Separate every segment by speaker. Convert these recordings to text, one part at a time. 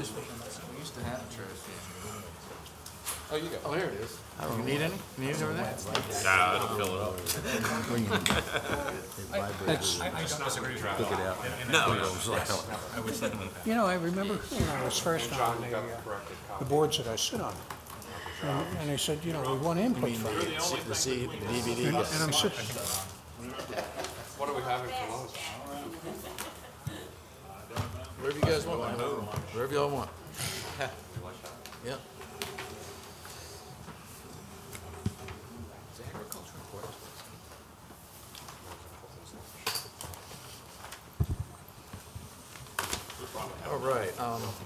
Speaker 1: We used to have a trophy.
Speaker 2: Oh, you got.
Speaker 1: Oh, here it is.
Speaker 3: You need any? You need any over there?
Speaker 4: Nah, it'll fill it up.
Speaker 2: Took it out.
Speaker 5: You know, I remember when I was first on the boards that I sit on, and they said, you know, we want input from you.
Speaker 3: The CD, the DVD.
Speaker 5: And I'm sitting,
Speaker 2: What are we having for lunch?
Speaker 1: Wherever you guys want. Wherever y'all want. Yep. It's the agriculture report. All right.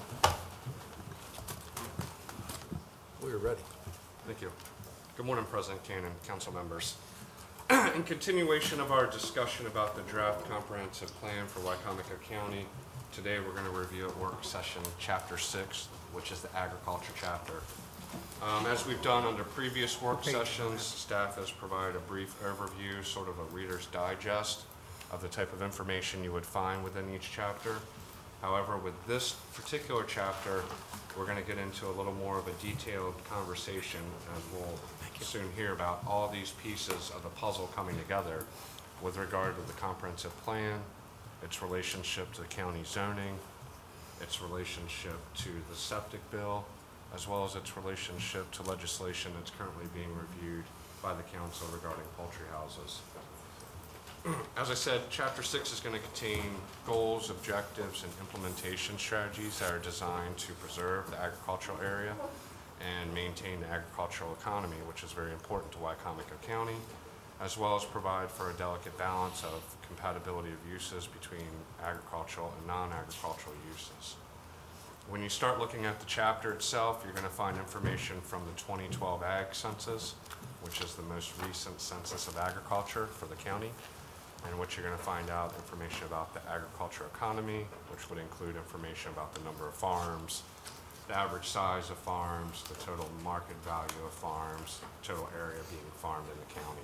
Speaker 1: We're ready.
Speaker 2: Thank you. Good morning, President Cannon, council members. In continuation of our discussion about the draft comprehensive plan for Wicomico County, today we're going to review at work session Chapter 6, which is the agriculture chapter. As we've done under previous work sessions, staff has provided a brief overview, sort of a reader's digest of the type of information you would find within each chapter. However, with this particular chapter, we're going to get into a little more of a detailed conversation, as we'll soon hear about all these pieces of the puzzle coming together with regard to the comprehensive plan, its relationship to the county zoning, its relationship to the septic bill, as well as its relationship to legislation that's currently being reviewed by the council regarding poultry houses. As I said, Chapter 6 is going to contain goals, objectives, and implementation strategies that are designed to preserve the agricultural area and maintain the agricultural economy, which is very important to Wicomico County, as well as provide for a delicate balance of compatibility of uses between agricultural and non-agricultural uses. When you start looking at the chapter itself, you're going to find information from the 2012 Ag Census, which is the most recent census of agriculture for the county, in which you're going to find out information about the agriculture economy, which would include information about the number of farms, the average size of farms, the total market value of farms, total area being farmed in the county.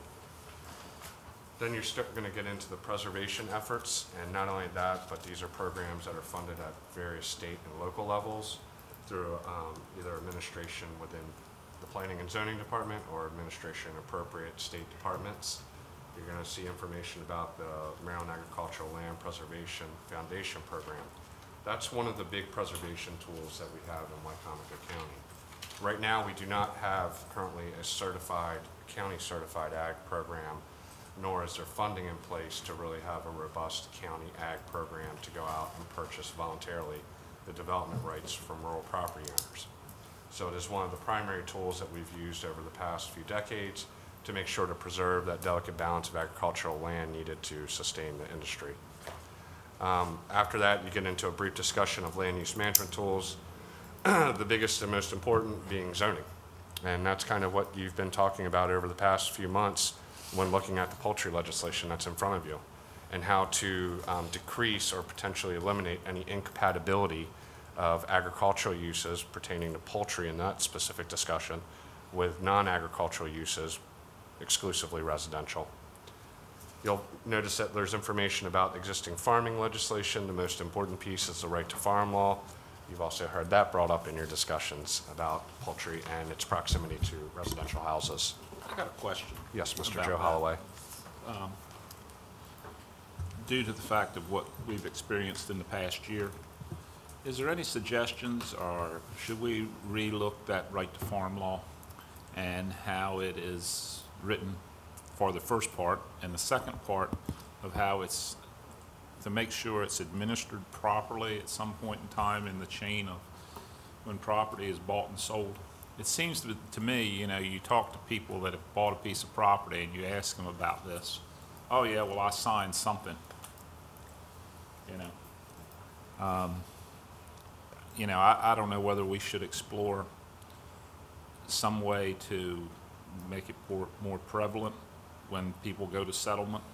Speaker 2: Then you're going to get into the preservation efforts, and not only that, but these are programs that are funded at various state and local levels through either administration within the Planning and Zoning Department or administration appropriate state departments. You're going to see information about the Maryland Agricultural Land Preservation Foundation Program. That's one of the big preservation tools that we have in Wicomico County. Right now, we do not have currently a certified, county certified ag program, nor is there funding in place to really have a robust county ag program to go out and purchase voluntarily the development rights from rural property owners. So it is one of the primary tools that we've used over the past few decades to make sure to preserve that delicate balance of agricultural land needed to sustain the industry. After that, you get into a brief discussion of land use management tools, the biggest and most important being zoning. And that's kind of what you've been talking about over the past few months when looking at the poultry legislation that's in front of you, and how to decrease or potentially eliminate any incompatibility of agricultural uses pertaining to poultry in that specific discussion with non-agricultural uses, exclusively residential. You'll notice that there's information about existing farming legislation. The most important piece is the right to farm law. You've also heard that brought up in your discussions about poultry and its proximity to residential houses.
Speaker 6: I got a question.
Speaker 2: Yes, Mr.
Speaker 6: about
Speaker 2: Joe
Speaker 6: that.
Speaker 2: Holloway.
Speaker 6: Due to the fact of what we've experienced in the past year, is there any suggestions, or should we relook that right to farm law and how it is written for the first part, and the second part of how it's to make sure it's administered properly at some point in time in the chain of when property is bought and sold? It seems to me, you know, you talk to people that have bought a piece of property and you ask them about this. Oh yeah, well I signed something, you know. I don't know whether we should explore some way to make it more prevalent when people go to settlement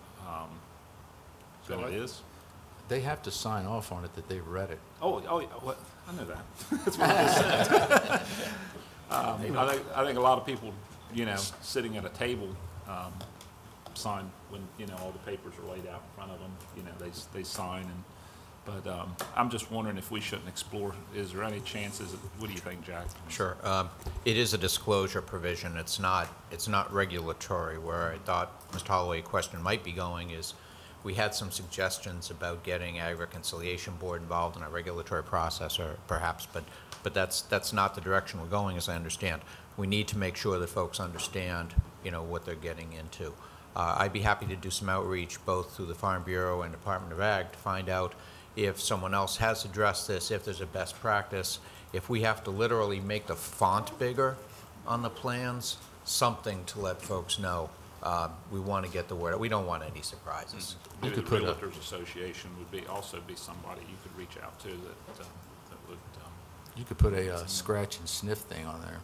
Speaker 6: than it is.
Speaker 1: They have to sign off on it that they've read it.
Speaker 6: Oh, what? I know that. That's what I just said. I think a lot of people, you know, sitting at a table, sign when, you know, all the papers are laid out in front of them. You know, they sign, and But I'm just wondering if we shouldn't explore, is there any chances, what do you think, Jack?
Speaker 4: Sure. It is a disclosure provision. It's not regulatory. Where I thought Mr. Holloway's question might be going is, we had some suggestions about getting Ag Reconciliation Board involved in a regulatory process, or perhaps, but that's not the direction we're going, as I understand. We need to make sure that folks understand, what they're getting into. I'd be happy to do some outreach, both through the Farm Bureau and Department of Ag, to find out if someone else has addressed this, if there's a best practice, if we have to literally make the font bigger on the plans, something to let folks know. We want to get the word out. We don't want any surprises.
Speaker 6: Maybe the Realtors Association would also be somebody you could reach out to that would.
Speaker 1: You could put a scratch and sniff thing on there.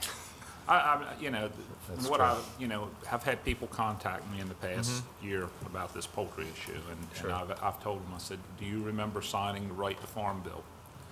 Speaker 6: I've had people contact me in the past year about this poultry issue, and I've told them, I said, do you remember signing the Right to Farm bill?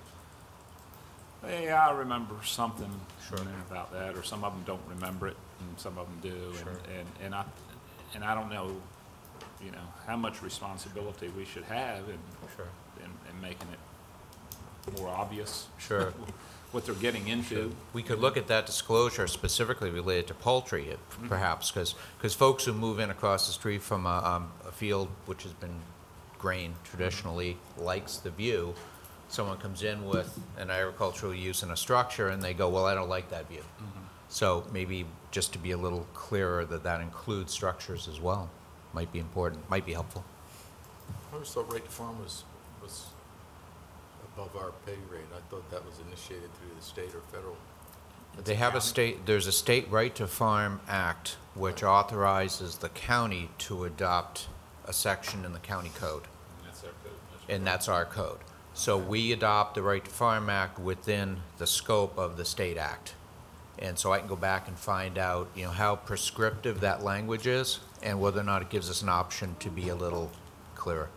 Speaker 6: Yeah, I remember something about that, or some of them don't remember it, and some of them do, and I don't know, how much responsibility we should have in making it more obvious.
Speaker 4: Sure.
Speaker 6: What they're getting into.
Speaker 4: We could look at that disclosure specifically related to poultry, perhaps, because folks who move in across the street from a field which has been grain traditionally likes the view. Someone comes in with an agricultural use in a structure, and they go, well, I don't like that view. So maybe just to be a little clearer that includes structures as well might be important, might be helpful.
Speaker 1: I always thought Right to Farm was above our pay rate. I thought that was initiated through the state or federal.
Speaker 4: They have there's a State Right to Farm Act which authorizes the county to adopt a section in the county code. And that's our code. So we adopt the Right to Farm Act within the scope of the state act. And so I can go back and find out, how prescriptive that language is and whether or not it gives us an option to be a little clearer.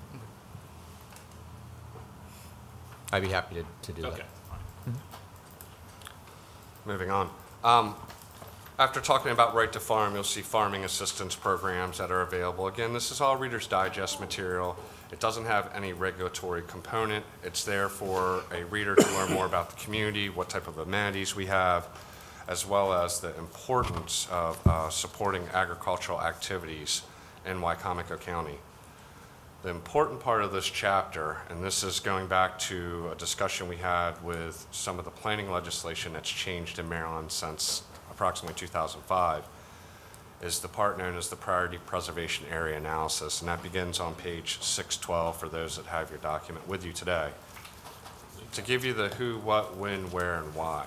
Speaker 4: I'd be happy to do that.
Speaker 2: Okay. Moving on. After talking about Right to Farm, you'll see farming assistance programs that are available. Again, this is all Reader's Digest material. It doesn't have any regulatory component. It's there for a reader to learn more about the community, what type of amenities we have, as well as the importance of supporting agricultural activities in Wicomico County. The important part of this chapter, and this is going back to a discussion we had with some of the planning legislation that's changed in Maryland since approximately 2005, is the part known as the Priority Preservation Area Analysis, and that begins on page 612 for those that have your document with you today. To give you the who, what, when, where, and why.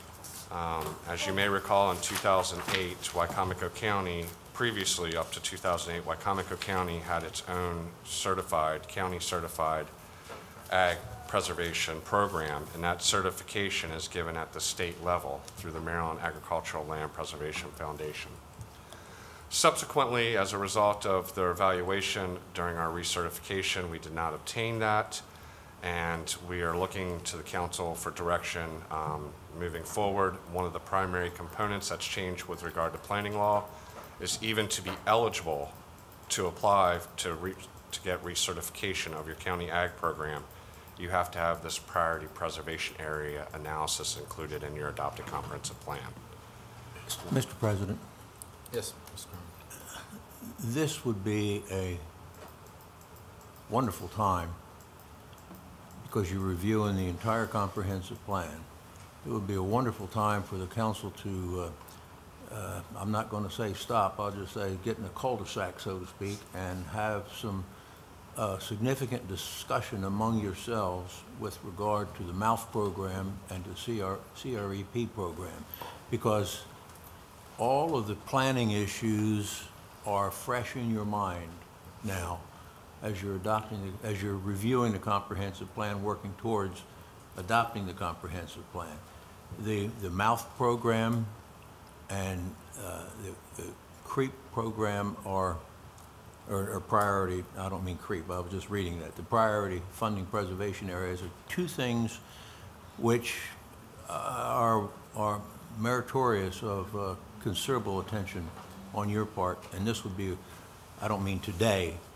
Speaker 2: As you may recall, in 2008, Wicomico County, previously up to 2008, Wicomico County had its own county-certified ag preservation program, and that certification is given at the state level through the Maryland Agricultural Land Preservation Foundation. Subsequently, as a result of their evaluation during our recertification, we did not obtain that, and we are looking to the council for direction moving forward. One of the primary components that's changed with regard to planning law is even to be eligible to apply to get recertification of your county ag program, you have to have this priority preservation area analysis included in your adopted comprehensive plan.
Speaker 7: Mr. President,
Speaker 1: Yes, Mr. Chairman.
Speaker 7: this would be a wonderful time because you're reviewing the entire comprehensive plan. It would be a wonderful time for the council to, I'm not going to say stop, I'll just say get in a cul-de-sac, so to speak, and have some significant discussion among yourselves with regard to the MOUF program and to CREP program, because all of the planning issues are fresh in your mind now as you're as you're reviewing the comprehensive plan, working towards adopting the comprehensive plan. The MOUF program and the CREP program are priority, I don't mean CREP, I was just reading that. The priority funding preservation areas are two things which are meritorious of considerable attention on your part, and this would be, I don't mean today,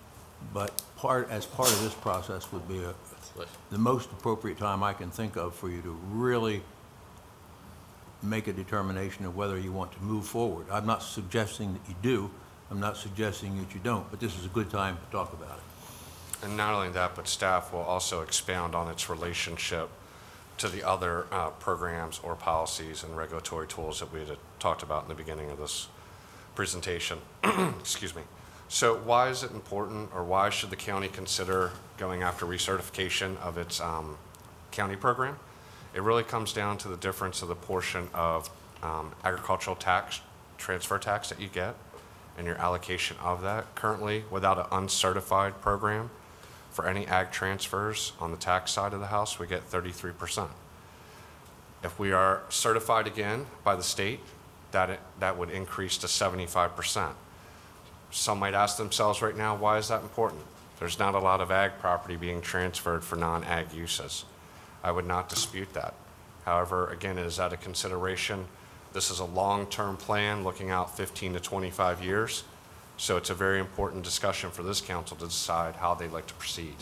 Speaker 7: But as part of this process would be the most appropriate time I can think of for you to really make a determination of whether you want to move forward. I'm not suggesting that you do. I'm not suggesting that you don't, but this is a good time to talk about it.
Speaker 2: And not only that, but staff will also expound on its relationship to the other programs or policies and regulatory tools that we had talked about in the beginning of this presentation. Excuse me. So why is it important, or why should the county consider going after recertification of its county program? It really comes down to the difference of the portion of agricultural tax, transfer tax that you get, and your allocation of that. Currently, without an uncertified program, for any ag transfers on the tax side of the house, we get 33%. If we are certified again by the state, that would increase to 75%. Some might ask themselves right now, why is that important? There's not a lot of ag property being transferred for non-ag uses. I would not dispute that. However, again, it is at a consideration. This is a long-term plan looking out 15 to 25 years. So it's a very important discussion for this council to decide how they'd like to proceed.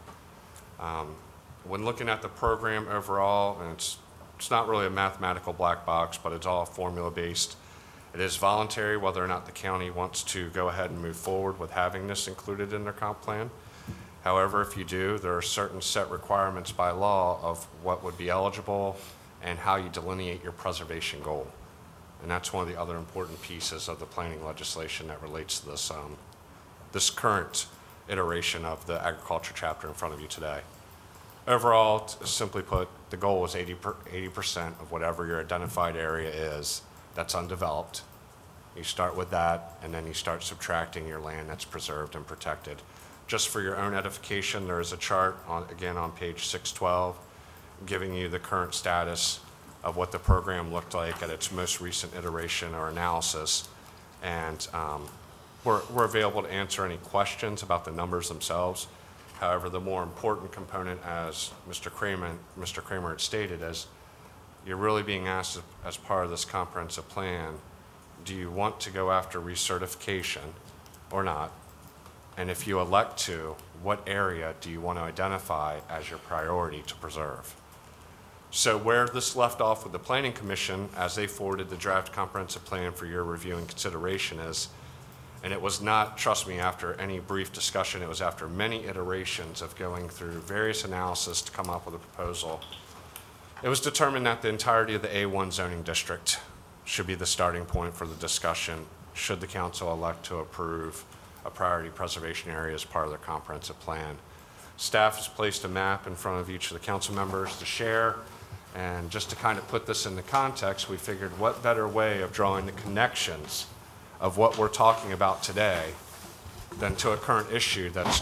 Speaker 2: When looking at the program overall, and it's not really a mathematical black box, but it's all formula-based. It is voluntary whether or not the county wants to go ahead and move forward with having this included in their comp plan. However, if you do, there are certain set requirements by law of what would be eligible and how you delineate your preservation goal. And that's one of the other important pieces of the planning legislation that relates to this, this current iteration of the agriculture chapter in front of you today. Overall, simply put, the goal is 80% of whatever your identified area is that's undeveloped. You start with that, and then you start subtracting your land that's preserved and protected. Just for your own edification, there is a chart, again on page 612, giving you the current status of what the program looked like at its most recent iteration or analysis. And we're available to answer any questions about the numbers themselves. However, the more important component, as Mr. Kramer had stated, is you're really being asked as part of this comprehensive plan, do you want to go after recertification or not? And if you elect to, what area do you want to identify as your priority to preserve? So where this left off with the Planning Commission as they forwarded the draft comprehensive plan for your review and consideration is, and it was not, trust me, after any brief discussion, it was after many iterations of going through various analysis to come up with a proposal. It was determined that the entirety of the A1 zoning district should be the starting point for the discussion should the council elect to approve a priority preservation area as part of their comprehensive plan. Staff has placed a map in front of each of the council members to share, and just to kind of put this into context, we figured what better way of drawing the connections of what we're talking about today than to a current issue that's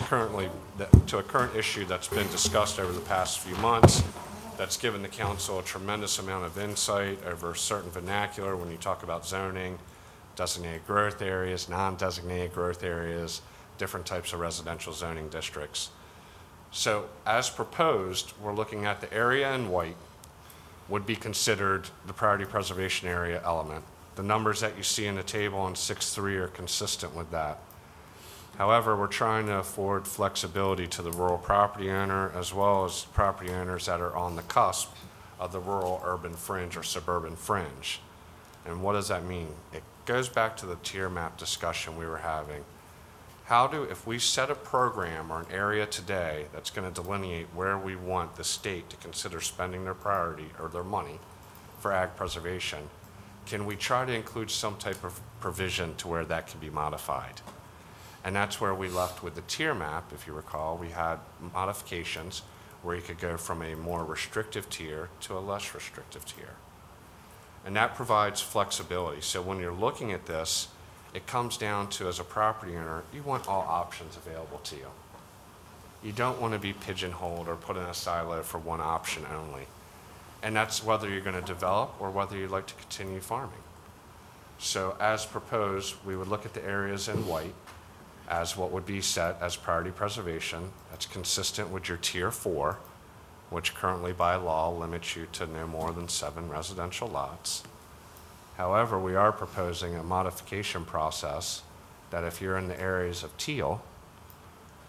Speaker 2: been discussed over the past few months, that's given the council a tremendous amount of insight over certain vernacular when you talk about zoning, designated growth areas, non-designated growth areas, different types of residential zoning districts. So as proposed, we're looking at the area in white would be considered the priority preservation area element. The numbers that you see in the table on 6.3 are consistent with that. However, we're trying to afford flexibility to the rural property owner as well as property owners that are on the cusp of the rural urban fringe or suburban fringe. And what does that mean? It goes back to the tier map discussion we were having. If we set a program or an area today that's going to delineate where we want the state to consider spending their priority or their money for ag preservation, can we try to include some type of provision to where that can be modified? And that's where we left with the tier map. If you recall, we had modifications where you could go from a more restrictive tier to a less restrictive tier. And that provides flexibility. So when you're looking at this, it comes down to, as a property owner, you want all options available to you. You don't want to be pigeonholed or put in a silo for one option only. And that's whether you're going to develop or whether you'd like to continue farming. So as proposed, we would look at the areas in white as what would be set as priority preservation. That's consistent with your tier 4, which currently by law limits you to no more than 7 residential lots. However, we are proposing a modification process that if you're in the areas of teal,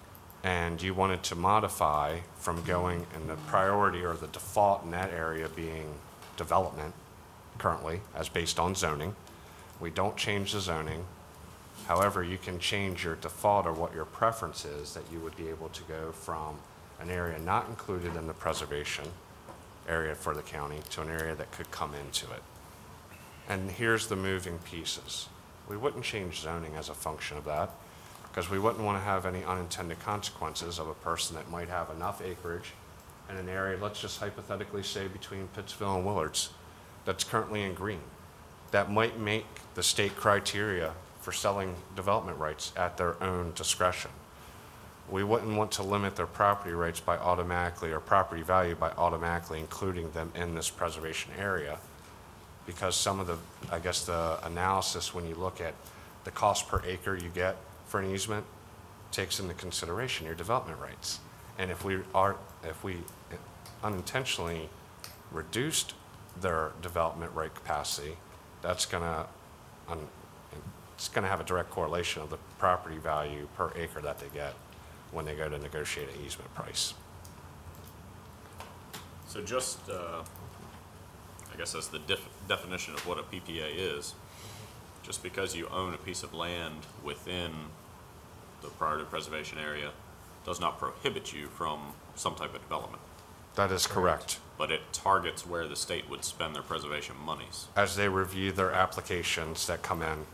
Speaker 2: and you wanted to modify from going in the priority or the default in that area being development currently as based on zoning, we don't change the zoning. However, you can change your default or what your preference is, that you would be able to go from an area not included in the preservation area for the county to an area that could come into it. And here's the moving pieces. We wouldn't change zoning as a function of that, because we wouldn't want to have any unintended consequences of a person that might have enough acreage in an area, let's just hypothetically say between Pittsville and Willards, that's currently in green. That might make the state criteria for selling development rights at their own discretion. We wouldn't want to limit their property rights by automatically, or property value by automatically including them in this preservation area, because some of the, I guess the analysis when you look at the cost per acre you get for an easement takes into consideration your development rights. And if we unintentionally reduced their development right capacity, that's gonna, it's gonna have a direct correlation of the property value per acre that they get when they go to negotiate an easement price.
Speaker 8: So just, I guess that's the definition of what a PPA is. Just because you own a piece of land within the priority preservation area does not prohibit you from some type of development.
Speaker 2: That is correct.
Speaker 8: But it targets where the state would spend their preservation monies.
Speaker 2: As they review their applications that come in.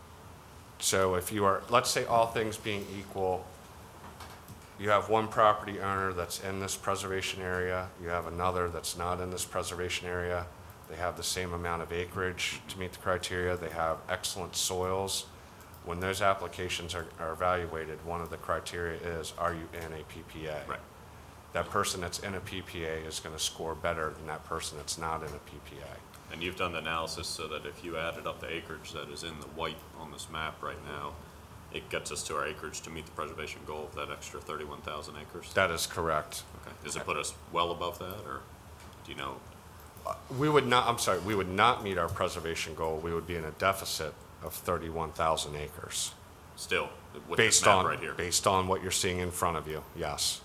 Speaker 2: So if you are, let's say all things being equal, you have one property owner that's in this preservation area, you have another that's not in this preservation area, they have the same amount of acreage to meet the criteria, they have excellent soils. When those applications are evaluated, one of the criteria is, are you in a PPA?
Speaker 8: Right.
Speaker 2: That person that's in a PPA is going to score better than that person that's not in a PPA.
Speaker 8: And you've done the analysis so that if you added up the acreage that is in the white on this map right now, it gets us to our acreage to meet the preservation goal of that extra 31,000 acres?
Speaker 2: That is correct.
Speaker 8: Okay. Does it put us well above that, or do you know?
Speaker 2: We would not, I'm sorry, we would not meet our preservation goal. We would be in a deficit of 31,000 acres.
Speaker 8: Still, with
Speaker 2: Based
Speaker 8: this map
Speaker 2: on,
Speaker 8: right here?
Speaker 2: based on what you're seeing in front of you, yes.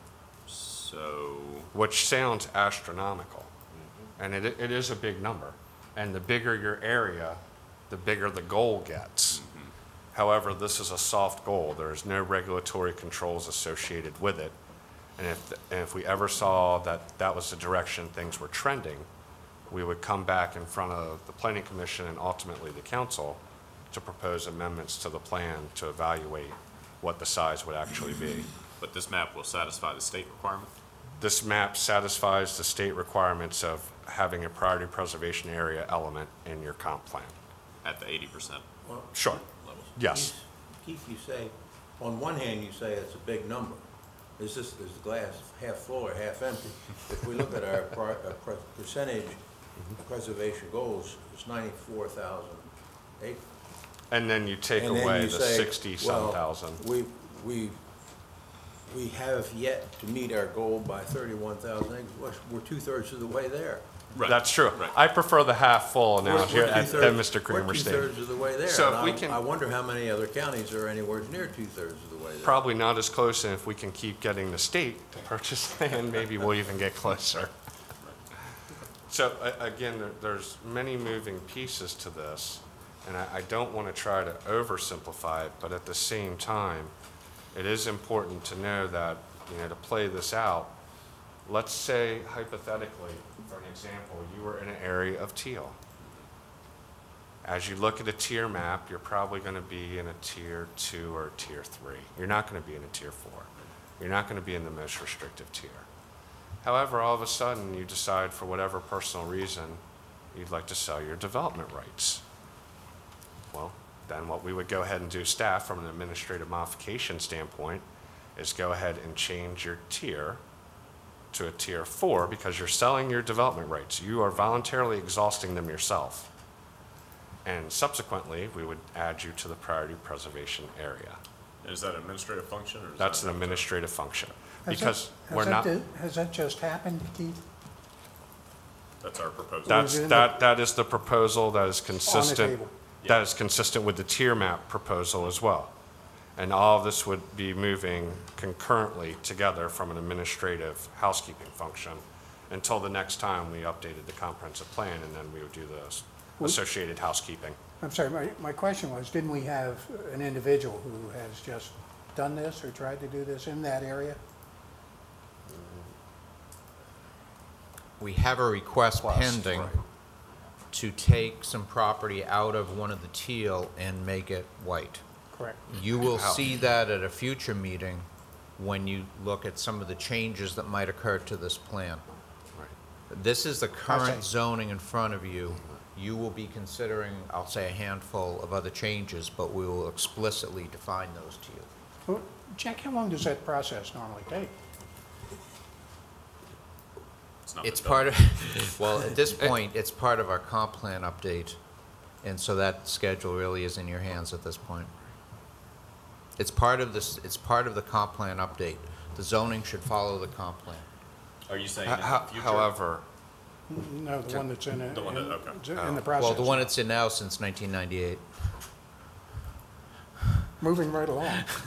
Speaker 8: So,
Speaker 2: Which sounds astronomical. And it is a big number. And the bigger your area, the bigger the goal gets. However, this is a soft goal. There's no regulatory controls associated with it. And if we ever saw that that was the direction things were trending, we would come back in front of the Planning Commission and ultimately the council to propose amendments to the plan to evaluate what the size would actually be.
Speaker 8: but this map will satisfy the state requirement?
Speaker 2: This map satisfies the state requirements of having a priority preservation area element in your comp plan.
Speaker 8: At the 80%
Speaker 7: Well,
Speaker 2: Sure.
Speaker 8: level?
Speaker 2: Yes.
Speaker 7: Keith, you say, on one hand, you say it's a big number. Is the glass half full or half empty? If we look at our percentage preservation goals, it's 94,000 acres.
Speaker 2: And then you take
Speaker 7: And then
Speaker 2: away
Speaker 7: you
Speaker 2: the
Speaker 7: say,
Speaker 2: 60-some
Speaker 7: well,
Speaker 2: thousand.
Speaker 7: We have yet to meet our goal by 31,000 acres. Well, we're 2/3 of the way there.
Speaker 8: Right.
Speaker 2: That's true.
Speaker 8: Right.
Speaker 2: I prefer the half full analogy
Speaker 7: We're
Speaker 2: that
Speaker 7: two-thirds-
Speaker 2: Mr. Creamer
Speaker 7: We're
Speaker 2: stated.
Speaker 7: 2/3 of the way there.
Speaker 2: So
Speaker 7: and
Speaker 2: if we can-
Speaker 7: I wonder how many other counties are anywhere near 2/3 of the way there.
Speaker 2: Probably not as close, and if we can keep getting the state to purchase land, maybe we'll even get closer. So again, there's many moving pieces to this, and I don't want to try to oversimplify it, but at the same time, it is important to know that, to play this out, let's say hypothetically, for an example, you were in an area of teal. As you look at a tier map, you're probably going to be in a tier 2 or tier 3. You're not going to be in a tier 4. You're not going to be in the most restrictive tier. However, all of a sudden, you decide for whatever personal reason, you'd like to sell your development rights. Well, then what we would go ahead and do, staff, from an administrative modification standpoint, is go ahead and change your tier to a tier 4 because you're selling your development rights. You are voluntarily exhausting them yourself. And subsequently, we would add you to the priority preservation area.
Speaker 8: And is that an administrative function, or is
Speaker 2: That's
Speaker 8: that
Speaker 2: an administrative function.
Speaker 5: Has
Speaker 2: Because
Speaker 5: that-
Speaker 2: we're not,
Speaker 5: Has that just happened, Keith?
Speaker 8: That's our proposal?
Speaker 2: that is the proposal that is consistent.
Speaker 5: table.
Speaker 2: That is consistent with the tier map proposal as well. And all of this would be moving concurrently together from an administrative housekeeping function until the next time we updated the comprehensive plan, and then we would do the associated housekeeping.
Speaker 5: I'm sorry, my question was, didn't we have an individual who has just done this or tried to do this in that area?
Speaker 4: We have a request pending
Speaker 2: right.
Speaker 4: to take some property out of one of the teal and make it white.
Speaker 5: Correct.
Speaker 4: You will see that at a future meeting when you look at some of the changes that might occur to this plan.
Speaker 2: Right.
Speaker 4: This is the current
Speaker 5: see.
Speaker 4: zoning in front of you. You will be considering, I'll say, a handful of other changes, but we will explicitly define those to you.
Speaker 5: Well, Jack, how long does that process normally take?
Speaker 8: not
Speaker 4: It's
Speaker 8: been
Speaker 4: part
Speaker 8: done.
Speaker 4: of, well, at this point, it's part of our comp plan update, and so that schedule really is in your hands at this point. It's part of this, it's part of the comp plan update. The zoning should follow the comp plan.
Speaker 8: Are you saying in the future?
Speaker 2: However,
Speaker 5: No, the one that's in it,
Speaker 8: The one that- okay.
Speaker 5: in the process.
Speaker 4: Well, the one it's in now since 1998.
Speaker 5: Moving right along.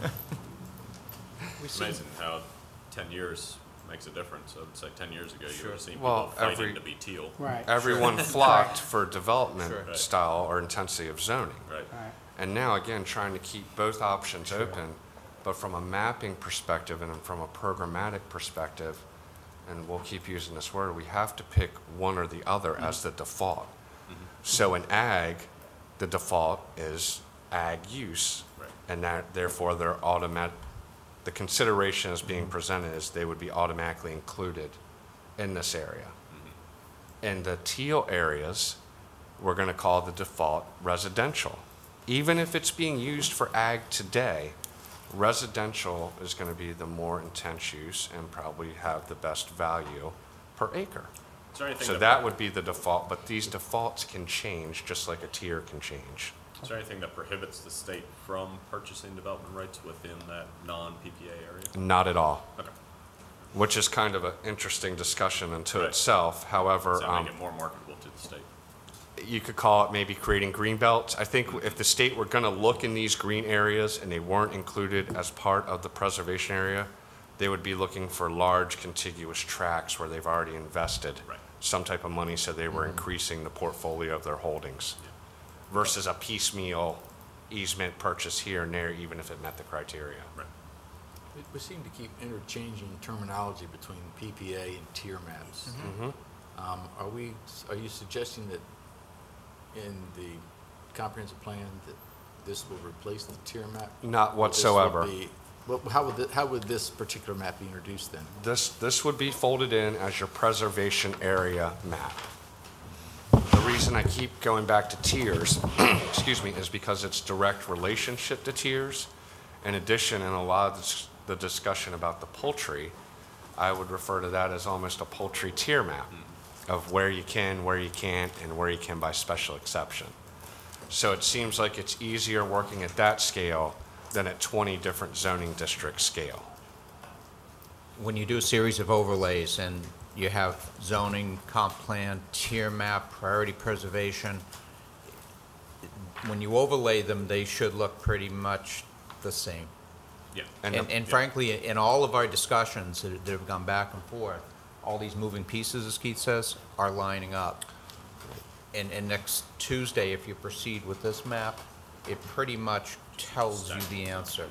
Speaker 8: It's amazing how 10 years makes a difference. I would say 10 years ago, you were seeing
Speaker 2: Well,
Speaker 8: people fighting
Speaker 2: every-
Speaker 8: to be teal.
Speaker 5: Right.
Speaker 2: everyone flocked for development
Speaker 8: Right.
Speaker 2: style or intensity of zoning.
Speaker 8: Right.
Speaker 5: Right.
Speaker 2: And now, again, trying to keep both options open, but from a mapping perspective and from a programmatic perspective, and we'll keep using this word, we have to pick one or the other as the default. So in ag, the default is ag use,
Speaker 8: Right.
Speaker 2: and that therefore they're the consideration is being presented is they would be automatically included in this area. In the teal areas, we're going to call the default residential. Even if it's being used for ag today, residential is going to be the more intense use and probably have the best value per acre.
Speaker 8: Is there anything
Speaker 2: So that would be the default, but these defaults can change just like a tier can change.
Speaker 8: Is there anything that prohibits the state from purchasing development rights within that non-PPA area?
Speaker 2: Not at all,
Speaker 8: Okay.
Speaker 2: which is kind of an interesting discussion unto
Speaker 8: Right.
Speaker 2: itself. However,
Speaker 8: Does that make it more marketable to the state?
Speaker 2: you could call it maybe creating green belts. I think if the state were going to look in these green areas and they weren't included as part of the preservation area, they would be looking for large contiguous tracts where they've already invested
Speaker 8: Right.
Speaker 2: some type of money, so they were increasing the portfolio of their holdings versus a piecemeal easement purchase here and there, even if it met the criteria.
Speaker 8: Right.
Speaker 1: We seem to keep interchanging terminology between PPA and tier maps. Are you suggesting that in the comprehensive plan that this will replace the tier map?
Speaker 2: Not
Speaker 1: This would
Speaker 2: whatsoever.
Speaker 1: be- Well, how would this particular map be introduced then?
Speaker 2: This would be folded in as your preservation area map. The reason I keep going back to tiers, excuse me, is because it's direct relationship to tiers. In addition, in a lot of the discussion about the poultry, I would refer to that as almost a poultry tier map of where you can, where you can't, and where you can by special exception. So it seems like it's easier working at that scale than at 20 different zoning district scale.
Speaker 4: When you do a series of overlays and you have zoning, comp plan, tier map, priority preservation, when you overlay them, they should look pretty much the same.
Speaker 8: Yeah.
Speaker 4: And frankly, in all of our discussions that have gone back and forth, all these moving pieces, as Keith says, are lining up. And next Tuesday, if you proceed with this map, it pretty much tells you the answer.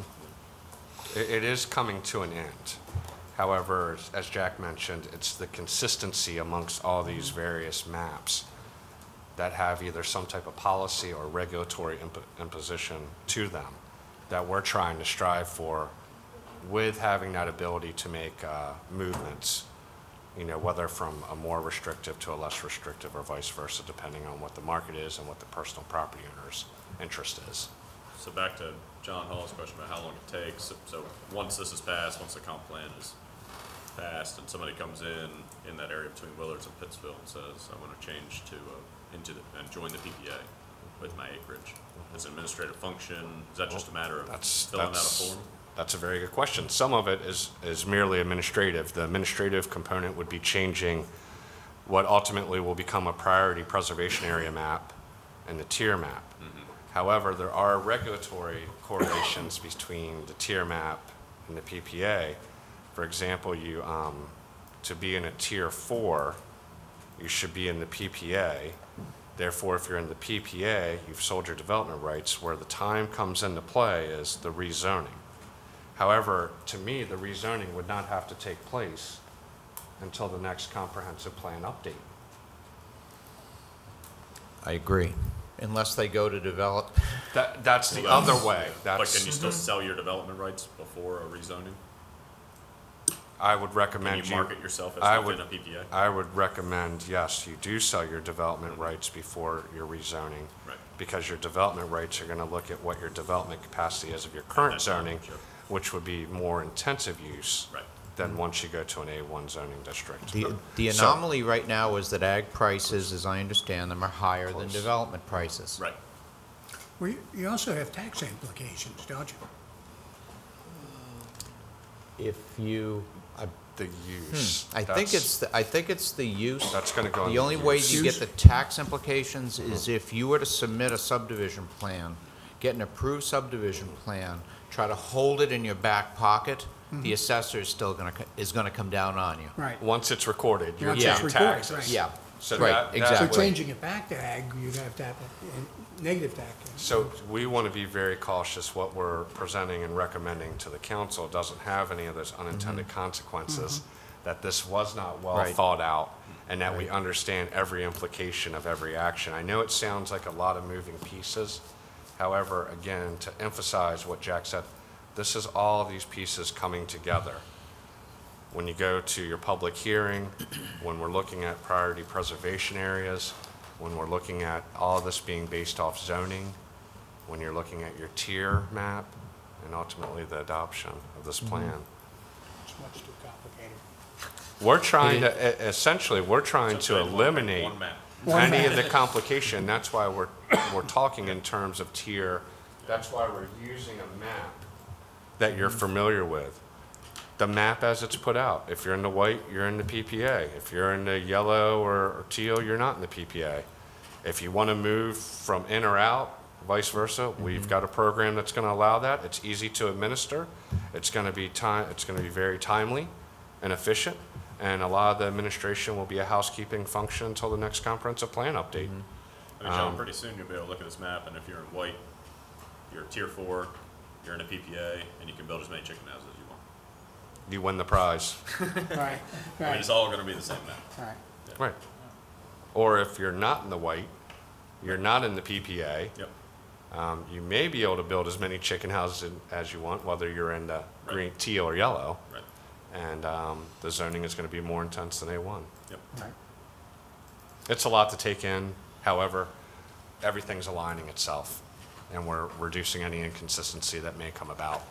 Speaker 2: It is coming to an end. However, as Jack mentioned, it's the consistency amongst all these various maps that have either some type of policy or regulatory imposition to them that we're trying to strive for, with having that ability to make movements, you know, whether from a more restrictive to a less restrictive or vice versa, depending on what the market is and what the personal property owner's interest is.
Speaker 8: So back to John Hall's question about how long it takes. So once this is passed, once the comp plan is passed, and somebody comes in that area between Willards and Pittsville and says, I want to change to and join the PPA with my acreage. As an administrative function, is that just a matter of filling out a form?
Speaker 2: That's a very good question. Some of it is merely administrative. The administrative component would be changing what ultimately will become a priority preservation area map and the tier map. However, there are regulatory correlations between the tier map and the PPA. For example, to be in a tier 4, you should be in the PPA. Therefore, if you're in the PPA, you've sold your development rights. Where the time comes into play is the rezoning. However, to me, the rezoning would not have to take place until the next comprehensive plan update.
Speaker 4: I agree. Unless they go to develop,
Speaker 2: That's the other way.
Speaker 8: But
Speaker 2: That's,
Speaker 8: can you still sell your development rights before a rezoning?
Speaker 2: I would
Speaker 8: Can
Speaker 2: recommend
Speaker 8: you market yourself
Speaker 2: I
Speaker 8: as
Speaker 2: would-
Speaker 8: within a PPA?
Speaker 2: I would recommend, yes, you do sell your development rights before your rezoning.
Speaker 8: Right.
Speaker 2: Because your development rights are gonna look at what your development capacity is of your current
Speaker 8: That's fine,
Speaker 2: zoning,
Speaker 8: sure.
Speaker 2: which would be more intensive use
Speaker 8: Right.
Speaker 2: than once you go to an A1 zoning district.
Speaker 4: the
Speaker 2: So-
Speaker 4: anomaly right now is that ag prices, as I understand them, are higher than development prices.
Speaker 8: Right.
Speaker 5: Well, you also have tax implications, don't you?
Speaker 4: If you,
Speaker 2: The use.
Speaker 4: I think it's the use.
Speaker 2: That's gonna go in
Speaker 4: The only
Speaker 2: the
Speaker 4: way
Speaker 2: use.
Speaker 4: you get the tax implications is if you were to submit a subdivision plan, get an approved subdivision plan, try to hold it in your back pocket, the assessor is still is gonna come down on you.
Speaker 5: Right.
Speaker 2: Once it's recorded, you're
Speaker 5: Once
Speaker 2: paying
Speaker 5: it's recorded,
Speaker 2: taxes.
Speaker 5: right.
Speaker 4: Yeah,
Speaker 2: So
Speaker 4: right,
Speaker 2: that-
Speaker 5: So
Speaker 4: exactly.
Speaker 5: changing it back to ag, you'd have to have a negative tax.
Speaker 2: So we want to be very cautious what we're presenting and recommending to the council. It doesn't have any of those unintended consequences, that this was not well
Speaker 4: Right.
Speaker 2: thought out, and that we understand every implication of every action. I know it sounds like a lot of moving pieces. However, again, to emphasize what Jack said, this is all these pieces coming together. When you go to your public hearing, when we're looking at priority preservation areas, when we're looking at all this being based off zoning, when you're looking at your tier map, and ultimately the adoption of this plan.
Speaker 5: It's much too complicated.
Speaker 2: We're trying to, essentially, we're trying to eliminate
Speaker 8: One map.
Speaker 2: any of the complication. That's why we're talking in terms of tier. That's why we're using a map that you're familiar with. The map as it's put out. If you're in the white, you're in the PPA. If you're in the yellow or teal, you're not in the PPA. If you want to move from in or out, vice versa, we've got a program that's going to allow that. It's easy to administer. It's going to be very timely and efficient, and a lot of the administration will be a housekeeping function until the next comprehensive plan update.
Speaker 8: I mean, John, pretty soon you'll be able to look at this map, and if you're in white, you're tier 4, you're in a PPA, and you can build as many chicken houses as you want.
Speaker 2: You win the prize.
Speaker 5: Right,
Speaker 8: I mean,
Speaker 5: right,
Speaker 8: it's all gonna be the same map.
Speaker 5: right.
Speaker 2: Right. Or if you're not in the white, you're not in the PPA,
Speaker 8: Yep.
Speaker 2: you may be able to build as many chicken houses as you want, whether you're in the green, teal, or yellow.
Speaker 8: Right.
Speaker 2: And the zoning is going to be more intense than A1.
Speaker 8: Yep.
Speaker 5: Right.
Speaker 2: It's a lot to take in. However, everything's aligning itself, and we're reducing any inconsistency that may come about.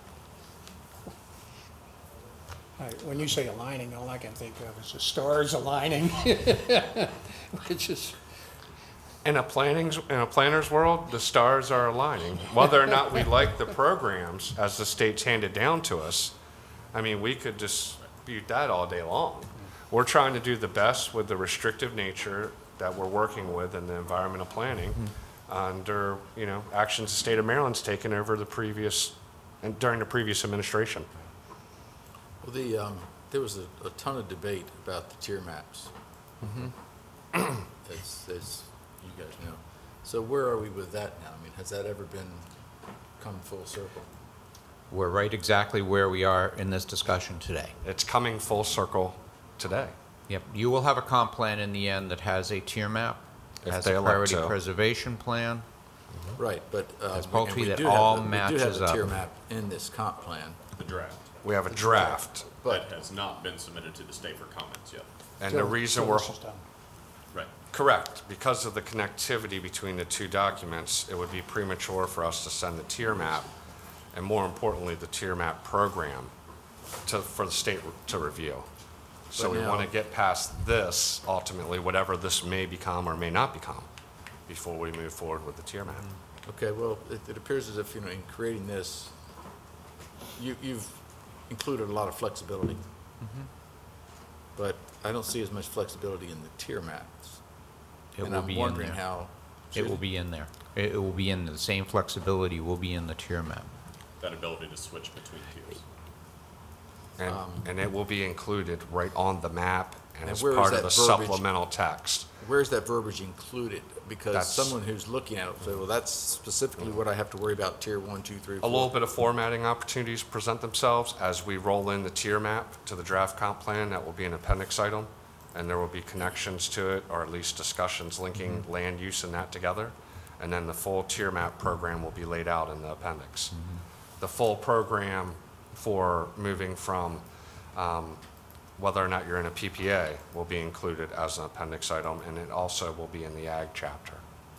Speaker 5: Right. When you say aligning, all I can think of is the stars aligning, which is,
Speaker 2: In a planner's world, the stars are aligning. Whether or not we like the programs as the state's handed down to us, I mean, we could dispute that all day long. We're trying to do the best with the restrictive nature that we're working with in the environmental planning under, actions the state of Maryland's taken over during the previous administration.
Speaker 1: Well, there was a ton of debate about the tier maps. As you guys know. So where are we with that now? I mean, has that ever come full circle?
Speaker 4: We're right exactly where we are in this discussion today.
Speaker 2: It's coming full circle today.
Speaker 4: Yep, you will have a comp plan in the end that has a tier map,
Speaker 2: If
Speaker 4: has
Speaker 2: they
Speaker 4: a
Speaker 2: elect
Speaker 4: priority
Speaker 2: to.
Speaker 4: preservation plan.
Speaker 1: Right, but.
Speaker 4: It's
Speaker 1: and
Speaker 4: poultry
Speaker 1: we
Speaker 4: that
Speaker 1: do have
Speaker 4: all
Speaker 1: the- We
Speaker 4: matches
Speaker 1: do have the tier
Speaker 4: up.
Speaker 1: map in this comp plan.
Speaker 8: The draft.
Speaker 2: We have a draft,
Speaker 8: That has not been submitted to the state for comments yet.
Speaker 2: and the reason
Speaker 5: so
Speaker 2: we're.
Speaker 5: this is done.
Speaker 8: Right.
Speaker 2: Correct. Because of the connectivity between the two documents, it would be premature for us to send the tier map, and more importantly, the tier map program for the state to review. So
Speaker 1: But
Speaker 2: we
Speaker 1: now-
Speaker 2: want to get past this, ultimately, whatever this may become or may not become, before we move forward with the tier map.
Speaker 1: Okay, well, it appears as if, in creating this, you've included a lot of flexibility. But I don't see as much flexibility in the tier maps.
Speaker 4: It
Speaker 1: And
Speaker 4: will
Speaker 1: I'm
Speaker 4: be in
Speaker 1: wondering
Speaker 4: there.
Speaker 1: how
Speaker 4: It will be in there. It will be in, the same flexibility will be in the tier map.
Speaker 8: That ability to switch between tiers.
Speaker 2: And it will be included right on the map and
Speaker 1: And
Speaker 2: as
Speaker 1: where is
Speaker 2: part of
Speaker 1: that
Speaker 2: the
Speaker 1: verbiage?
Speaker 2: supplemental text.
Speaker 1: Where's that verbiage included? Because
Speaker 2: That's-
Speaker 1: someone who's looking at it will say, well, that's specifically what I have to worry about, tier 1, 2, 3, 4.
Speaker 2: A little bit of formatting opportunities present themselves as we roll in the tier map to the draft comp plan. That will be an appendix item, and there will be connections to it, or at least discussions linking land use and that together. And then the full tier map program will be laid out in the appendix. The full program for moving from whether or not you're in a PPA will be included as an appendix item, and it also will be in the ag chapter.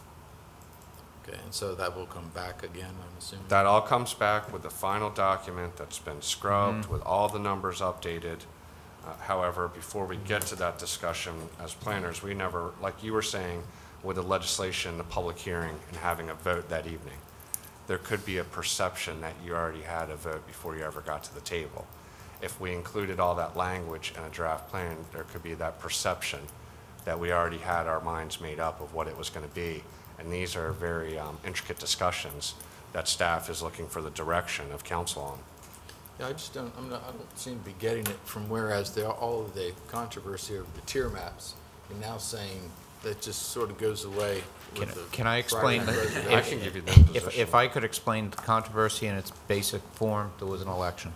Speaker 1: Okay, and so that will come back again, I'm assuming?
Speaker 2: That all comes back with the final document that's been scrubbed, with all the numbers updated. However, before we get to that discussion, as planners, we never, like you were saying, with the legislation, the public hearing, and having a vote that evening, there could be a perception that you already had a vote before you ever got to the table. If we included all that language in a draft plan, there could be that perception that we already had our minds made up of what it was going to be. And these are very intricate discussions that staff is looking for the direction of council on.
Speaker 1: Yeah, I just don't, I don't seem to be getting it from whereas all of the controversy over the tier maps, you're now saying that just sort of goes away with the.
Speaker 4: Can I explain?
Speaker 1: prior
Speaker 4: the-
Speaker 1: reservation.
Speaker 2: I can give you the position.
Speaker 4: If I could explain the controversy in its basic form, there was an election.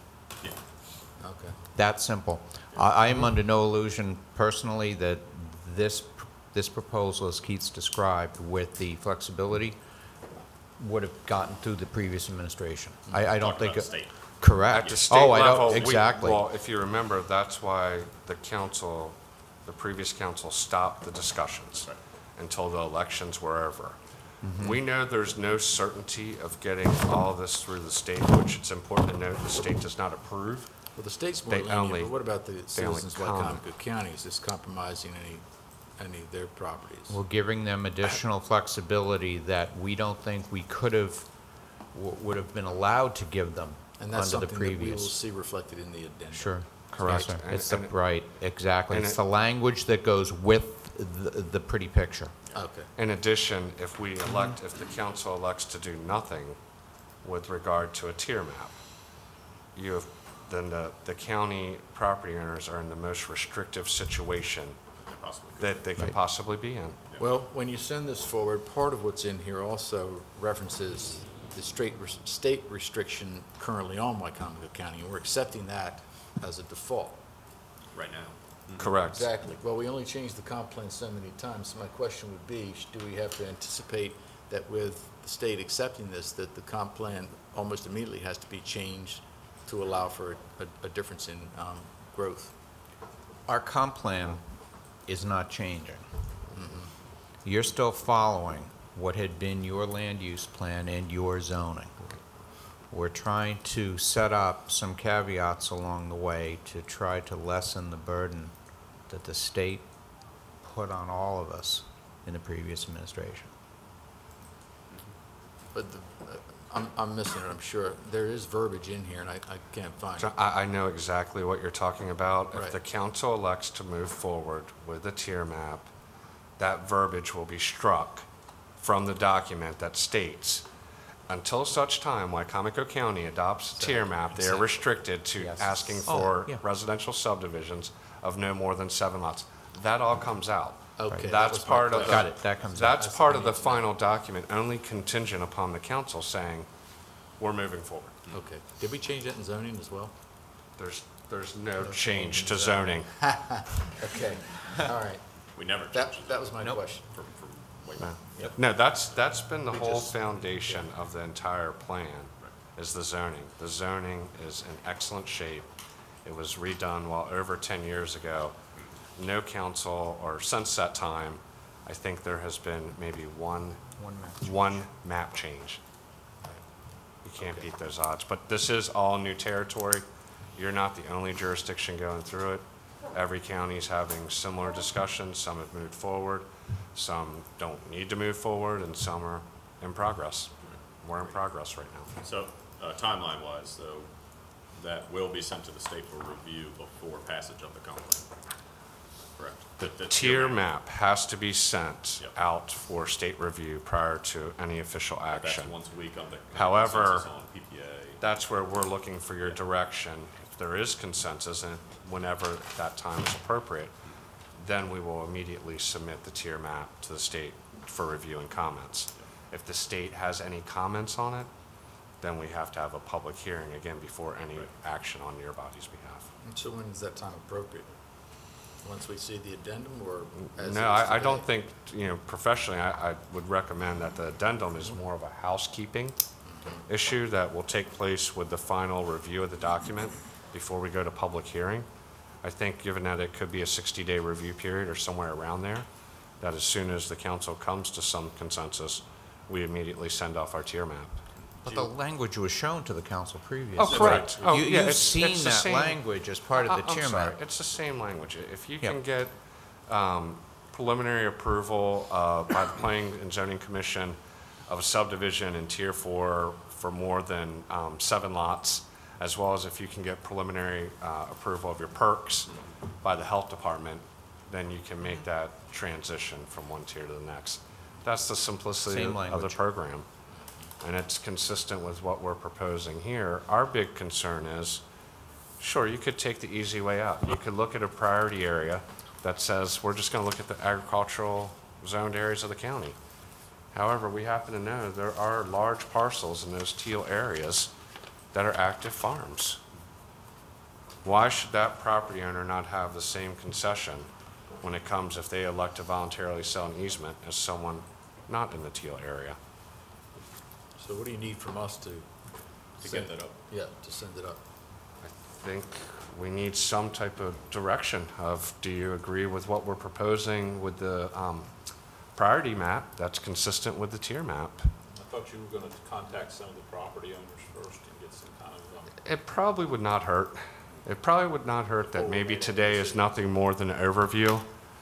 Speaker 1: Okay.
Speaker 4: That simple. I am under no illusion personally that this proposal, as Keith's described, with the flexibility, would have gotten through the previous administration. I don't
Speaker 8: Talking
Speaker 4: think.
Speaker 8: about state.
Speaker 4: Correct.
Speaker 2: At the state
Speaker 4: Oh, I
Speaker 2: level,
Speaker 4: don't, exactly.
Speaker 2: well, if you remember, that's why the council, the previous council stopped the discussions
Speaker 8: Right.
Speaker 2: until the elections were over.
Speaker 4: Mm-hmm.
Speaker 2: We know there's no certainty of getting all this through the state, which it's important to note the state does not approve.
Speaker 1: Well, the state's more
Speaker 2: They
Speaker 1: lenient,
Speaker 2: only-
Speaker 1: but what about the
Speaker 2: only
Speaker 1: citizens of
Speaker 2: comment.
Speaker 1: Wicomico County? Is this compromising any of their properties?
Speaker 4: We're giving them additional flexibility that we don't think we could have, would have been allowed to give them
Speaker 1: And that's
Speaker 4: under the
Speaker 1: something that we will
Speaker 4: previous.
Speaker 1: see reflected in the addendum.
Speaker 4: Sure.
Speaker 2: Correct.
Speaker 4: Yes, sir.
Speaker 2: And-
Speaker 4: It's the,
Speaker 2: and-
Speaker 4: right, exactly.
Speaker 2: and
Speaker 4: It's
Speaker 2: it-
Speaker 4: the language that goes with the pretty picture.
Speaker 1: Okay.
Speaker 2: In addition, if we elect, if the council elects to do nothing with regard to a tier map, you have, then the county property owners are in the most restrictive situation
Speaker 8: Possibly.
Speaker 2: that they could
Speaker 4: Right.
Speaker 2: possibly be in.
Speaker 1: Well, when you send this forward, part of what's in here also references the state restriction currently on Wicomico County, and we're accepting that as a default.
Speaker 8: Right now.
Speaker 2: Correct.
Speaker 1: Exactly. Well, we only changed the comp plan so many times, so my question would be, do we have to anticipate that with the state accepting this, that the comp plan almost immediately has to be changed to allow for a difference in growth?
Speaker 4: Our comp plan is not changing. You're still following what had been your land use plan and your zoning. We're trying to set up some caveats along the way to try to lessen the burden that the state put on all of us in the previous administration.
Speaker 1: But I'm missing it, I'm sure. There is verbiage in here, and I can't find it.
Speaker 2: So I know exactly what you're talking about. If
Speaker 1: Right.
Speaker 2: the council elects to move forward with a tier map, that verbiage will be struck from the document that states, until such time Wicomico County adopts a tier map, they are restricted to
Speaker 4: Yes.
Speaker 2: asking
Speaker 4: Oh,
Speaker 2: for
Speaker 4: yeah.
Speaker 2: residential subdivisions of no more than 7 lots. That all comes out.
Speaker 1: Okay, that
Speaker 2: That's
Speaker 1: was my
Speaker 2: part of the.
Speaker 1: question.
Speaker 4: Got it, that comes out.
Speaker 2: That's part of the final document, only contingent upon the council saying, we're moving forward.
Speaker 1: Okay. Did we change that in zoning as well?
Speaker 2: There's no change to zoning.
Speaker 1: Okay, all right.
Speaker 8: We never
Speaker 1: That
Speaker 8: changed
Speaker 1: was my question.
Speaker 8: from way back.
Speaker 2: No, that's been the whole foundation of the entire plan, is the zoning. The zoning is in excellent shape. It was redone over 10 years ago. No council, or since that time, I think there has been maybe one map change. You can't beat those odds. But this is all new territory. You're not the only jurisdiction going through it. Every county's having similar discussions. Some have moved forward, some don't need to move forward, and some are in progress. We're in progress right now.
Speaker 8: So, timeline-wise, though, that will be sent to the state for review before passage of the comp plan. Correct.
Speaker 2: The tier map has to be sent
Speaker 8: Yep.
Speaker 2: out for state review prior to any official
Speaker 8: That's
Speaker 2: action.
Speaker 8: once a week on the
Speaker 2: However,
Speaker 8: consensus on PPA.
Speaker 2: That's where we're looking for your direction. If there is consensus, and whenever that time is appropriate, then we will immediately submit the tier map to the state for review and comments. If the state has any comments on it, then we have to have a public hearing again before any action on your body's behalf.
Speaker 1: So when is that time appropriate? Once we see the addendum or as it is
Speaker 2: No, I
Speaker 1: today?
Speaker 2: don't think, professionally, I would recommend that the addendum is more of a housekeeping issue that will take place with the final review of the document before we go to public hearing. I think, given that it could be a 60-day review period or somewhere around there, that as soon as the council comes to some consensus, we immediately send off our tier map.
Speaker 4: But the language was shown to the council previously.
Speaker 2: Oh, correct. Oh, yeah,
Speaker 4: You've
Speaker 2: it's
Speaker 4: seen
Speaker 2: the
Speaker 4: that
Speaker 2: same-
Speaker 4: language as part of the
Speaker 2: I'm
Speaker 4: tier
Speaker 2: sorry,
Speaker 4: map.
Speaker 2: it's the same language. If you
Speaker 4: Yep.
Speaker 2: can get preliminary approval by the Planning and Zoning Commission of a subdivision in Tier 4 for more than 7 lots, as well as if you can get preliminary approval of your perks by the Health Department, then you can make that transition from one tier to the next. That's the simplicity
Speaker 4: Same
Speaker 2: of the
Speaker 4: language.
Speaker 2: program. And it's consistent with what we're proposing here. Our big concern is, sure, you could take the easy way out. You could look at a priority area that says, we're just gonna look at the agricultural zoned areas of the county. However, we happen to know there are large parcels in those teal areas that are active farms. Why should that property owner not have the same concession when it comes if they elect to voluntarily sell an easement as someone not in the teal area?
Speaker 1: So what do you need from us to?
Speaker 8: get that up.
Speaker 1: Yeah, to send it up.
Speaker 2: I think we need some type of direction of, do you agree with what we're proposing with the priority map that's consistent with the tier map?
Speaker 6: I thought you were going to contact some of the property owners first and get some kind of,
Speaker 2: It probably would not hurt. It probably would not hurt that maybe today is nothing more than an overview.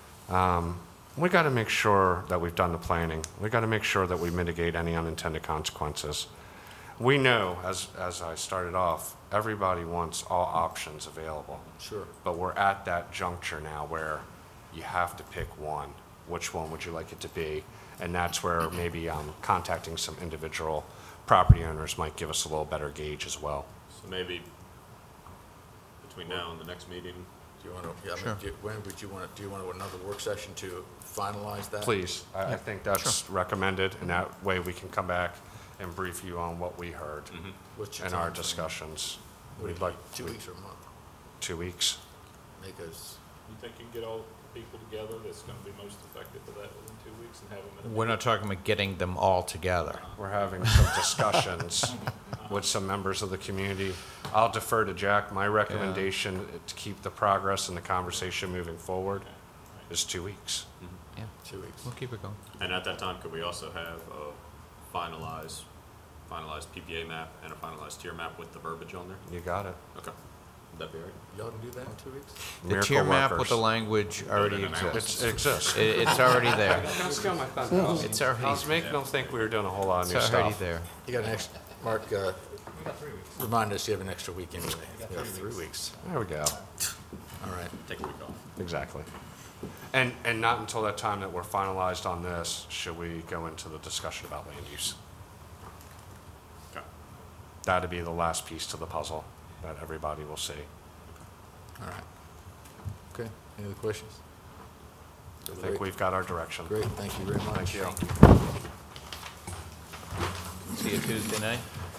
Speaker 2: We got to make sure that we've done the planning. We got to make sure that we mitigate any unintended consequences. We know, as I started off, everybody wants all options available.
Speaker 1: Sure.
Speaker 2: But we're at that juncture now where you have to pick one. Which one would you like it to be? And that's where maybe contacting some individual property owners might give us a little better gauge as well.
Speaker 8: So maybe between now and the next meeting,
Speaker 1: Do you want to, yeah, I mean,
Speaker 4: Sure.
Speaker 1: when would you want to, do you want another work session to finalize that?
Speaker 2: Please, I think that's recommended, and that way we can come back and brief you on what we heard
Speaker 1: What's your
Speaker 2: in our
Speaker 1: timeframe?
Speaker 2: discussions.
Speaker 1: What do
Speaker 2: We'd
Speaker 1: you
Speaker 2: like
Speaker 1: think, 2 weeks or a month?
Speaker 2: 2 weeks.
Speaker 1: Make us,
Speaker 6: you think you can get all the people together that's going to be most effective for that within 2 weeks and have them in a
Speaker 4: We're not talking about getting them all together.
Speaker 2: We're having some discussions with some members of the community. I'll defer to Jack. My recommendation to keep the progress and the conversation moving forward is 2 weeks.
Speaker 4: Yeah,
Speaker 1: 2 weeks.
Speaker 4: we'll keep it going.
Speaker 8: and at that time, could we also have a finalized PPA map and a finalized tier map with the verbiage on there?
Speaker 2: You got it.
Speaker 8: Okay. Would that be all right?
Speaker 1: Y'all can do that in 2 weeks?
Speaker 4: The
Speaker 2: Miracle
Speaker 4: tier map with
Speaker 2: workers.
Speaker 4: the language already
Speaker 8: no, no.
Speaker 4: exists.
Speaker 2: It exists.
Speaker 4: It's already there.
Speaker 2: Don't steal my thunder.
Speaker 4: It's
Speaker 2: I was
Speaker 4: already,
Speaker 2: making them think we were doing a whole lot of new
Speaker 4: it's already
Speaker 2: stuff.
Speaker 4: there.
Speaker 1: You got an extra, Mark, remind us you have an extra week anyway. You have 3 weeks.
Speaker 2: There we go.
Speaker 1: All right.
Speaker 8: Take a week off.
Speaker 2: Exactly. And not until that time that we're finalized on this, should we go into the discussion about land use.
Speaker 8: Okay.
Speaker 2: That'd be the last piece to the puzzle that everybody will see.
Speaker 1: All right. Okay, any other questions?
Speaker 2: I think we've got our direction.
Speaker 1: Great, thank you very much.
Speaker 2: Thank you.
Speaker 4: See you Tuesday night.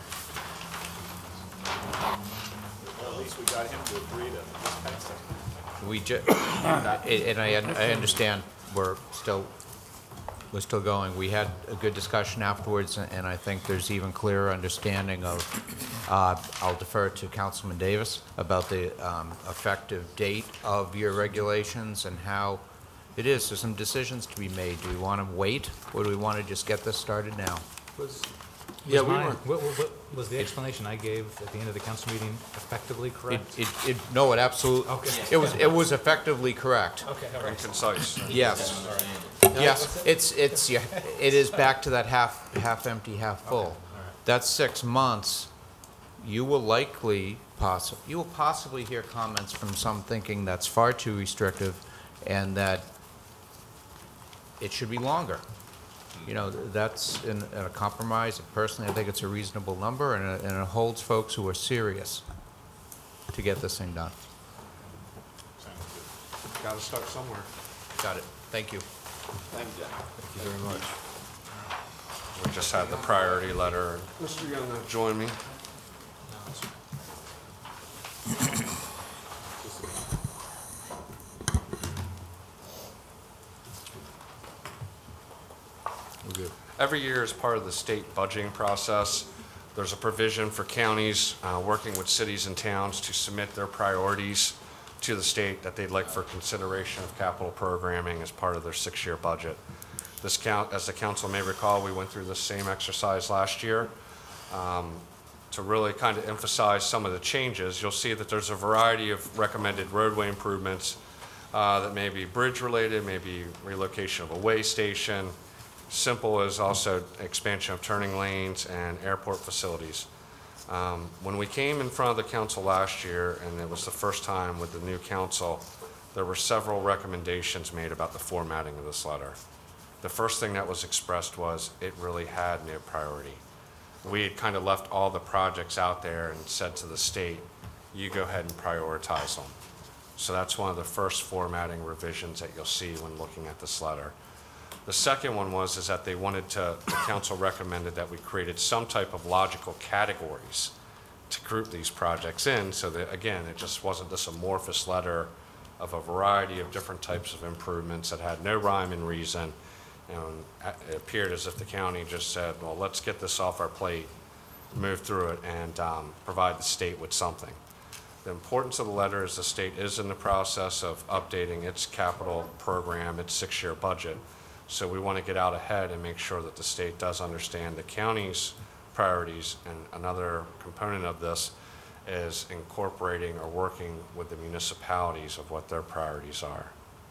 Speaker 6: Well, at least we got him to agree to pass it.
Speaker 4: We and I understand we're still going. We had a good discussion afterwards, and I think there's even clearer understanding of, I'll defer to Councilman Davis about the effective date of your regulations and how it is. There's some decisions to be made. Do we want to wait, or do we want to just get this started now?
Speaker 1: Yeah, we
Speaker 3: mine-
Speaker 1: weren't-
Speaker 3: What was the explanation I gave at the end of the council meeting effectively correct?
Speaker 4: No, it absolutely,
Speaker 3: Okay.
Speaker 4: it was effectively correct.
Speaker 3: Okay, all
Speaker 2: And
Speaker 3: right.
Speaker 2: concise.
Speaker 4: Yes. Yes, it is back to that half empty, half full. That's 6 months. You will likely, you will possibly hear comments from some thinking that's far too restrictive, and that it should be longer. You know, that's in a compromise. Personally, I think it's a reasonable number, and it holds folks who are serious to get this thing done.
Speaker 2: Got to start somewhere.
Speaker 4: Got it. Thank you.
Speaker 8: Thank you.
Speaker 1: Thank you very much.
Speaker 2: We just had the priority letter. Mr. Young, join me.
Speaker 1: We're good.
Speaker 2: Every year, as part of the state budgeting process, there's a provision for counties working with cities and towns to submit their priorities to the state that they'd like for consideration of capital programming as part of their 6-year budget. This count, as the council may recall, we went through the same exercise last year. To really kind of emphasize some of the changes, you'll see that there's a variety of recommended roadway improvements that may be bridge-related, maybe relocation of a way station, simple as also expansion of turning lanes and airport facilities. When we came in front of the council last year, and it was the first time with the new council, there were several recommendations made about the formatting of this letter. The first thing that was expressed was it really had no priority. We had kind of left all the projects out there and said to the state, you go ahead and prioritize them. So that's one of the first formatting revisions that you'll see when looking at this letter. The second one is that they wanted to, the council recommended that we created some type of logical categories to group these projects in, so that, again, it just wasn't this amorphous letter of a variety of different types of improvements that had no rhyme and reason. And it appeared as if the county just said, well, let's get this off our plate, move through it, and provide the state with something. The importance of the letter is the state is in the process of updating its capital program, its 6-year budget. So we want to get out ahead and make sure that the state does understand the county's priorities. And another component of this is incorporating or working with the municipalities of what their priorities are.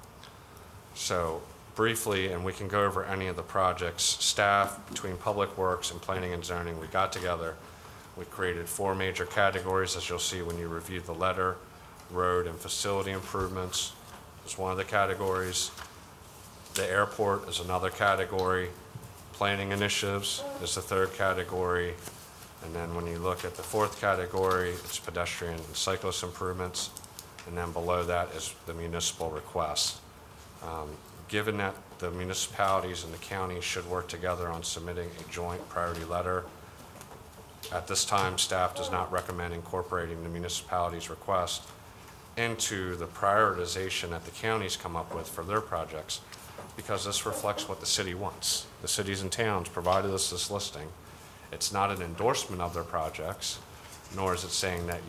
Speaker 2: So briefly, and we can go over any of the projects, staff between Public Works and Planning and Zoning, we got together. We created 4 major categories, as you'll see when you review the letter. Road and facility improvements is one of the categories. The airport is another category. Planning initiatives is the 3rd category. And then when you look at the 4th category, it's pedestrian and cyclist improvements. And then below that is the municipal requests. Given that the municipalities and the county should work together on submitting a joint priority letter, at this time, staff does not recommend incorporating the municipalities' request into the prioritization that the counties come up with for their projects, because this reflects what the city wants. The cities and towns provided us this listing. It's not an endorsement of their projects, nor is it saying that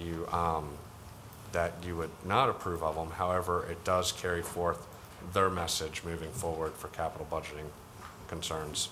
Speaker 2: you would not approve of them. However, it does carry forth their message moving forward for capital budgeting concerns.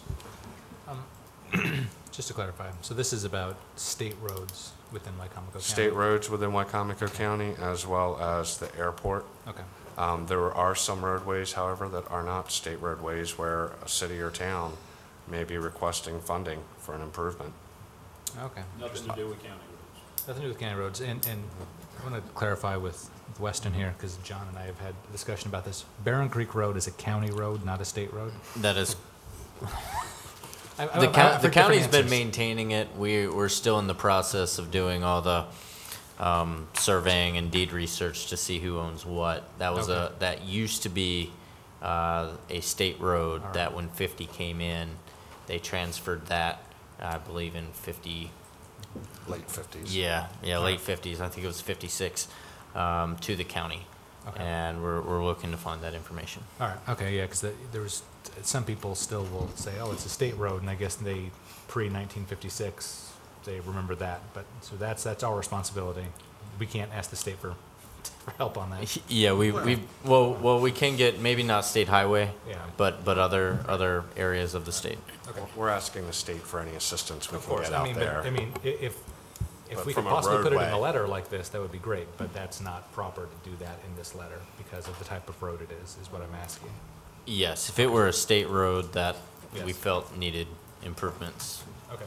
Speaker 3: Just to clarify, so this is about state roads within Wicomico County?
Speaker 2: State roads within Wicomico County, as well as the airport.
Speaker 3: Okay.
Speaker 2: There are some roadways, however, that are not state roadways where a city or town may be requesting funding for an improvement.
Speaker 3: Okay.
Speaker 6: Nothing to do with county roads.
Speaker 3: Nothing to do with county roads. And I want to clarify with Weston here, because John and I have had a discussion about this. Barron Creek Road is a county road, not a state road?
Speaker 9: That is,
Speaker 3: I've
Speaker 9: the
Speaker 3: heard different
Speaker 9: county's been
Speaker 3: answers.
Speaker 9: maintaining it. We're still in the process of doing all the surveying and deed research to see who owns what. That was
Speaker 3: Okay.
Speaker 9: that used to be a state road.
Speaker 3: All right.
Speaker 9: That when 50 came in, they transferred that, I believe in 50.
Speaker 2: Late 50s.
Speaker 9: Yeah, late 50s. I think it was 56 to the county,
Speaker 3: Okay.
Speaker 9: and we're looking to find that information.
Speaker 3: All right, okay, yeah, because there was, some people still will say, oh, it's a state road, and I guess they, pre-1956, they remember that, but, so that's our responsibility. We can't ask the state for help on that.
Speaker 9: Yeah, we can get maybe not state highway,
Speaker 3: Yeah.
Speaker 9: but other areas of the state.
Speaker 3: Okay.
Speaker 2: We're asking the state for any assistance we
Speaker 3: Of
Speaker 2: can
Speaker 3: course,
Speaker 2: get
Speaker 3: I
Speaker 2: out
Speaker 3: mean,
Speaker 2: there.
Speaker 3: but, I mean, if
Speaker 2: But
Speaker 3: we
Speaker 2: from
Speaker 3: could
Speaker 2: a
Speaker 3: possibly put it in a
Speaker 2: roadway-
Speaker 3: letter like this, that would be great, but that's not proper to do that in this letter because of the type of road it is what I'm asking.
Speaker 9: Yes, if it were a state road that we
Speaker 3: Yes.
Speaker 9: felt needed improvements.
Speaker 3: Okay.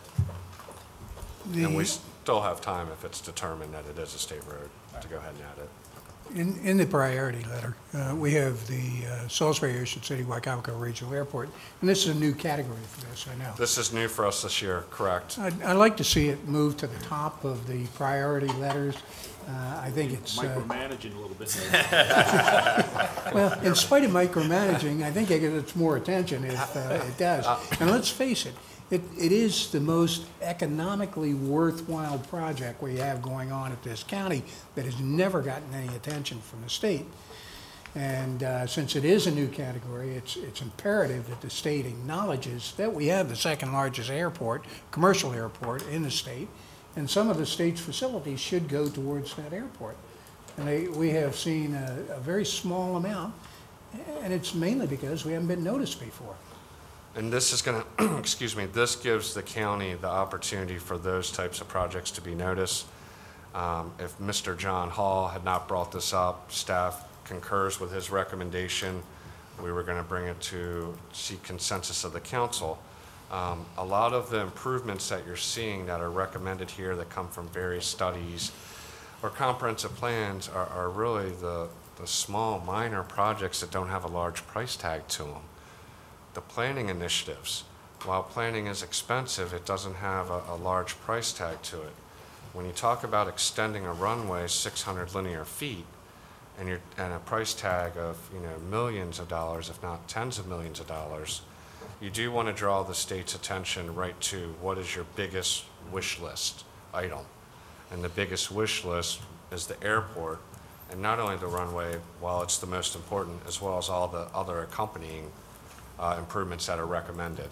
Speaker 2: And we still have time if it's determined that it is a state road to go ahead and add it.
Speaker 5: In the priority letter, we have the Salisbury Ocean City Wicomico Regional Airport, and this is a new category for this, I know.
Speaker 2: This is new for us this year, correct?
Speaker 5: I'd like to see it move to the top of the priority letters. I think it's,
Speaker 6: Micromanaging a little bit.
Speaker 5: well, in spite of micromanaging, I think it gets more attention if it does. And let's face it, it is the most economically worthwhile project we have going on at this county that has never gotten any attention from the state. And since it is a new category, it's imperative that the state acknowledges that we have the second largest airport, commercial airport in the state, and some of the state's facilities should go towards that airport. And we have seen a very small amount, and it's mainly because we haven't been noticed before.
Speaker 2: And this is going to, excuse me, this gives the county the opportunity for those types of projects to be noticed. If Mr. John Hall had not brought this up, staff concurs with his recommendation. We were going to bring it to seek consensus of the council. A lot of the improvements that you're seeing that are recommended here that come from various studies or comprehensive plans are really the small, minor projects that don't have a large price tag to them. The planning initiatives, while planning is expensive, it doesn't have a large price tag to it. When you talk about extending a runway 600 linear feet and a price tag of millions of dollars, if not tens of millions of dollars, you do want to draw the state's attention right to what is your biggest wish list item. And the biggest wish list is the airport, and not only the runway, while it's the most important, as well as all the other accompanying improvements that are recommended.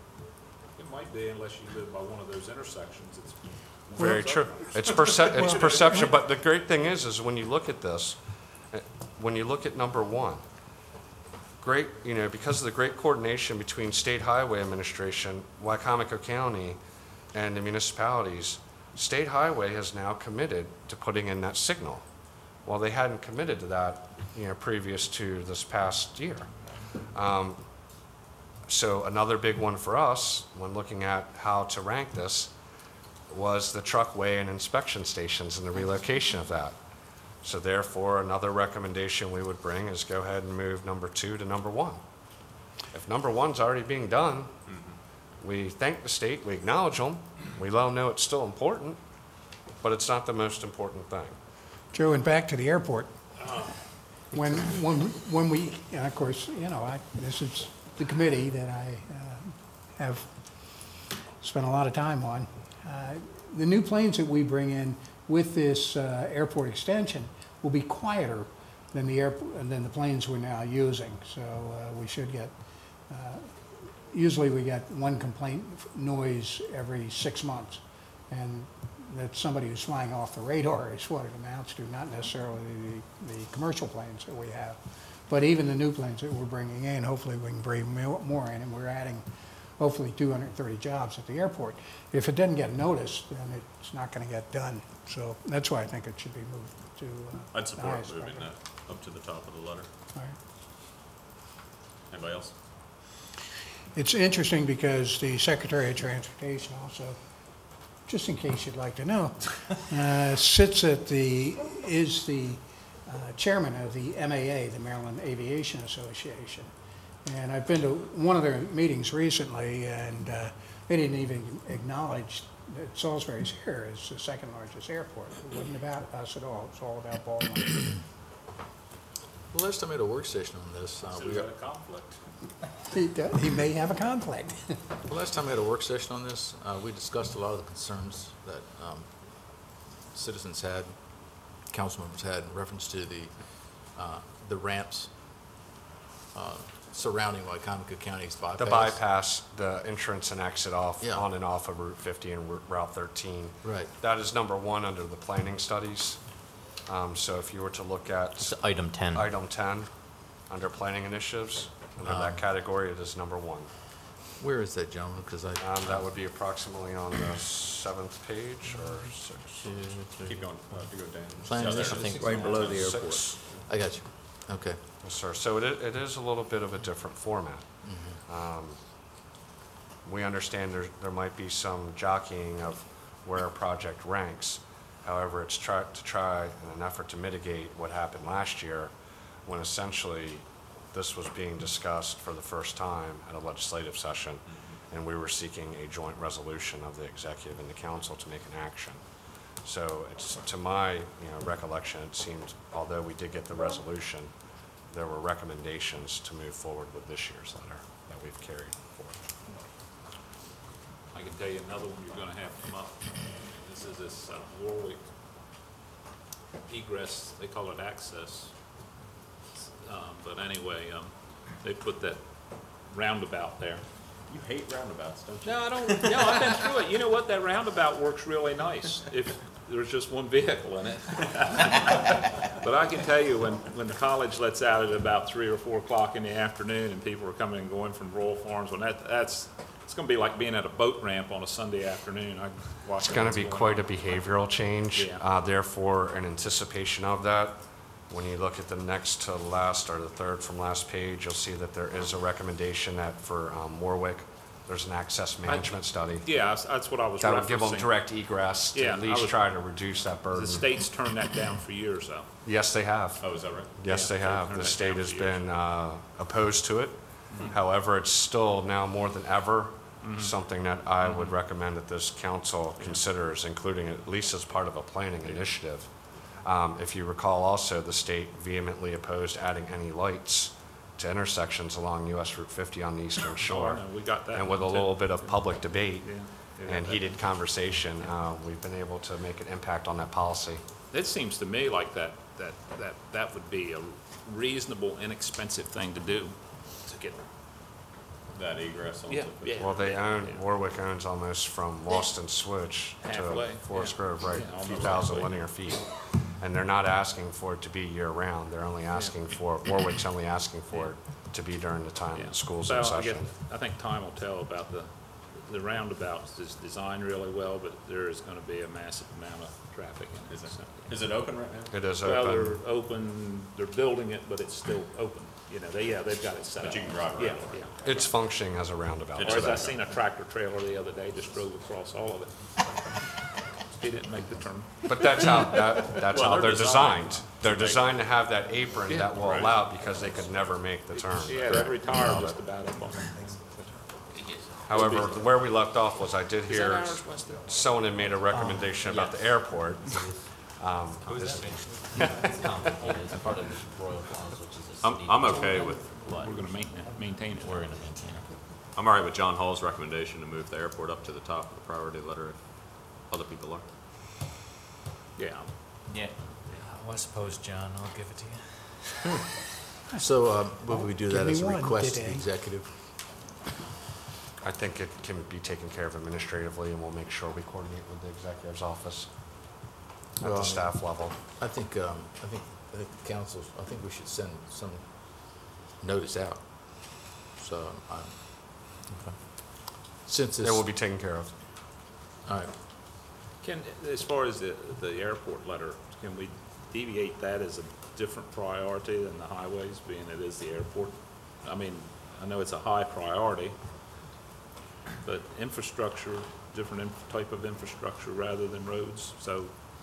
Speaker 6: It might be unless you live by one of those intersections. It's
Speaker 2: Very true. It's perception, but the great thing is when you look at this, when you look at number one, great, because of the great coordination between State Highway Administration, Wicomico County, and the municipalities, State Highway has now committed to putting in that signal. Well, they hadn't committed to that, previous to this past year. So another big one for us, when looking at how to rank this, was the truckway and inspection stations and the relocation of that. So therefore, another recommendation we would bring is go ahead and move number 2 to number 1. If number 1's already being done, we thank the state, we acknowledge them, we let them know it's still important, but it's not the most important thing.
Speaker 5: Joe, and back to the airport. When we, and of course, this is the committee that I have spent a lot of time on. The new planes that we bring in with this airport extension will be quieter than the planes we're now using. So we should get, usually we get one complaint noise every 6 months. And that's somebody who's flying off the radar is what it amounts to, not necessarily the commercial planes that we have. But even the new planes that we're bringing in, hopefully we can bring more in, and we're adding hopefully 230 jobs at the airport. If it doesn't get noticed, then it's not going to get done. So that's why I think it should be moved to
Speaker 8: I'd support
Speaker 5: highest
Speaker 8: moving
Speaker 5: priority.
Speaker 8: that up to the top of the letter.
Speaker 5: All right.
Speaker 8: Anybody else?
Speaker 5: It's interesting because the Secretary of Transportation also, just in case you'd like to know, is the chairman of the MAA, the Maryland Aviation Association. And I've been to one of their meetings recently, and they didn't even acknowledge that Salisbury's here is the second largest airport. It wasn't about us at all. It's all about Baltimore.
Speaker 1: Well, last time I had a work session on this,
Speaker 6: we got a conflict.
Speaker 5: He may have a conflict.
Speaker 1: well, last time I had a work session on this, we discussed a lot of the concerns that citizens had, council members had in reference to the ramps surrounding Wicomico County's bypass.
Speaker 2: The bypass, the entrance and exit off,
Speaker 1: Yeah.
Speaker 2: on and off of Route 50 and Route 13.
Speaker 1: Right.
Speaker 2: That is number 1 under the planning studies. So if you were to look at
Speaker 9: It's item 10.
Speaker 2: item 10, under planning initiatives, under that category, it is number 1.
Speaker 1: Where is that, gentlemen? Because
Speaker 2: That would be approximately on the 7th page or 6th.
Speaker 8: Keep going, if you go down.
Speaker 1: Plan
Speaker 8: Yeah, there it
Speaker 1: initiative.
Speaker 8: is.
Speaker 7: Right below the airport.
Speaker 2: 6.
Speaker 1: I got you. Okay.
Speaker 2: Yes, sir. So it is a little bit of a different format. We understand there might be some jockeying of where a project ranks. However, it's to try in an effort to mitigate what happened last year, when essentially this was being discussed for the first time at a legislative session, and we were seeking a joint resolution of the executive and the council to make an action. So it's, to my recollection, it seemed, although we did get the resolution, there were recommendations to move forward with this year's letter that we've carried forward.
Speaker 6: I can tell you another one you're gonna have come up. This is this Warwick egress, they call it access. But anyway, they put that roundabout there.
Speaker 8: You hate roundabouts, don't you?
Speaker 6: No, I don't, no, I've been through it. You know what, that roundabout works really nice if there's just one vehicle in it. But I can tell you, when the college lets out at about 3 or 4 o'clock in the afternoon and people are coming and going from Royal Farms, it's gonna be like being at a boat ramp on a Sunday afternoon.
Speaker 2: It's going to be quite a behavioral change.
Speaker 6: Yeah.
Speaker 2: Therefore, in anticipation of that, when you look at the next to last or the third from last page, you'll see that there is a recommendation that for Warwick, there's an access management study.
Speaker 6: Yeah, that's what I was referencing.
Speaker 2: That would give them direct egress to
Speaker 6: Yeah,
Speaker 2: at least try to reduce that burden.
Speaker 6: The state's turned that down for years, though.
Speaker 2: Yes, they have.
Speaker 8: Oh, is that right?
Speaker 2: Yes,
Speaker 6: Yeah,
Speaker 2: they
Speaker 6: they've
Speaker 2: have.
Speaker 6: turned
Speaker 2: The
Speaker 6: that
Speaker 2: state
Speaker 6: down
Speaker 2: has
Speaker 6: for years.
Speaker 2: been opposed to it. However, it's still now more than ever something that I would recommend that this council considers, including at least as part of a planning initiative. If you recall also, the state vehemently opposed adding any lights to intersections along US Route 50 on the eastern shore.
Speaker 6: No, we got that
Speaker 2: And with a
Speaker 6: one, too.
Speaker 2: little bit of public debate
Speaker 6: Yeah.
Speaker 2: and heated conversation, we've been able to make an impact on that policy.
Speaker 6: It seems to me like that would be a reasonable, inexpensive thing to do to get.
Speaker 8: That egress onto.
Speaker 6: Yeah, yeah.
Speaker 2: Well, they own,
Speaker 6: Yeah.
Speaker 2: Warwick owns almost from Lost and Switch to
Speaker 6: Halfway,
Speaker 2: Forest
Speaker 6: yeah.
Speaker 2: Grove, right?
Speaker 6: Yeah,
Speaker 2: A few
Speaker 6: almost
Speaker 2: thousand
Speaker 6: halfway.
Speaker 2: linear feet. And they're not asking for it to be year-round. They're only asking for, Warwick's only asking for it to be during the time
Speaker 6: Yeah.
Speaker 2: that school's
Speaker 6: Well,
Speaker 2: in session.
Speaker 6: I think time will tell about the roundabouts is designed really well, but there is gonna be a massive amount of traffic in it. so.
Speaker 8: Is it open right now?
Speaker 2: It is
Speaker 6: Well,
Speaker 2: open.
Speaker 6: they're open, they're building it, but it's still open. They've got it set up.
Speaker 8: But you can drive around
Speaker 6: Yeah,
Speaker 8: it.
Speaker 6: yeah.
Speaker 2: It's functioning as a roundabout.
Speaker 8: It's
Speaker 6: Whereas I
Speaker 8: about-
Speaker 6: seen a tractor trailer the other day, just drove across all of it. He didn't make the turn.
Speaker 2: But that's how, that's
Speaker 8: Well,
Speaker 2: how
Speaker 8: they're
Speaker 2: they're designed.
Speaker 8: designed
Speaker 2: They're
Speaker 8: to make-
Speaker 2: designed to have that apron
Speaker 6: Yeah.
Speaker 2: that will
Speaker 8: Right.
Speaker 2: allow, because they could never make the turn.
Speaker 6: Yeah, every tire just about up on it.
Speaker 2: However, where we left off was I did hear someone had made a recommendation about the airport.
Speaker 9: It's complicated. It's part of Royal Falls, which is a city.
Speaker 8: I'm okay with,
Speaker 9: But
Speaker 6: We're gonna maintain it.
Speaker 9: we're gonna maintain it.
Speaker 8: I'm all right with John Hall's recommendation to move the airport up to the top of the priority letter if other people are.
Speaker 6: Yeah.
Speaker 9: Yeah. Well, I suppose, John, I'll give it to you.
Speaker 1: So would we do
Speaker 5: Give
Speaker 1: that
Speaker 5: me
Speaker 1: as a
Speaker 5: one
Speaker 1: request to the
Speaker 5: today.
Speaker 1: executive?
Speaker 2: I think it can be taken care of administratively, and we'll make sure we coordinate with the executive's office at
Speaker 1: Well,
Speaker 2: the staff level.
Speaker 1: I think the council, I think we should send some notice out. So, since this.
Speaker 2: It will be taken care of.
Speaker 1: All right.
Speaker 6: As far as the airport letter, can we deviate that as a different priority than the highways, being it is the airport? I mean, I know it's a high priority, but infrastructure, different type of infrastructure rather than roads, so.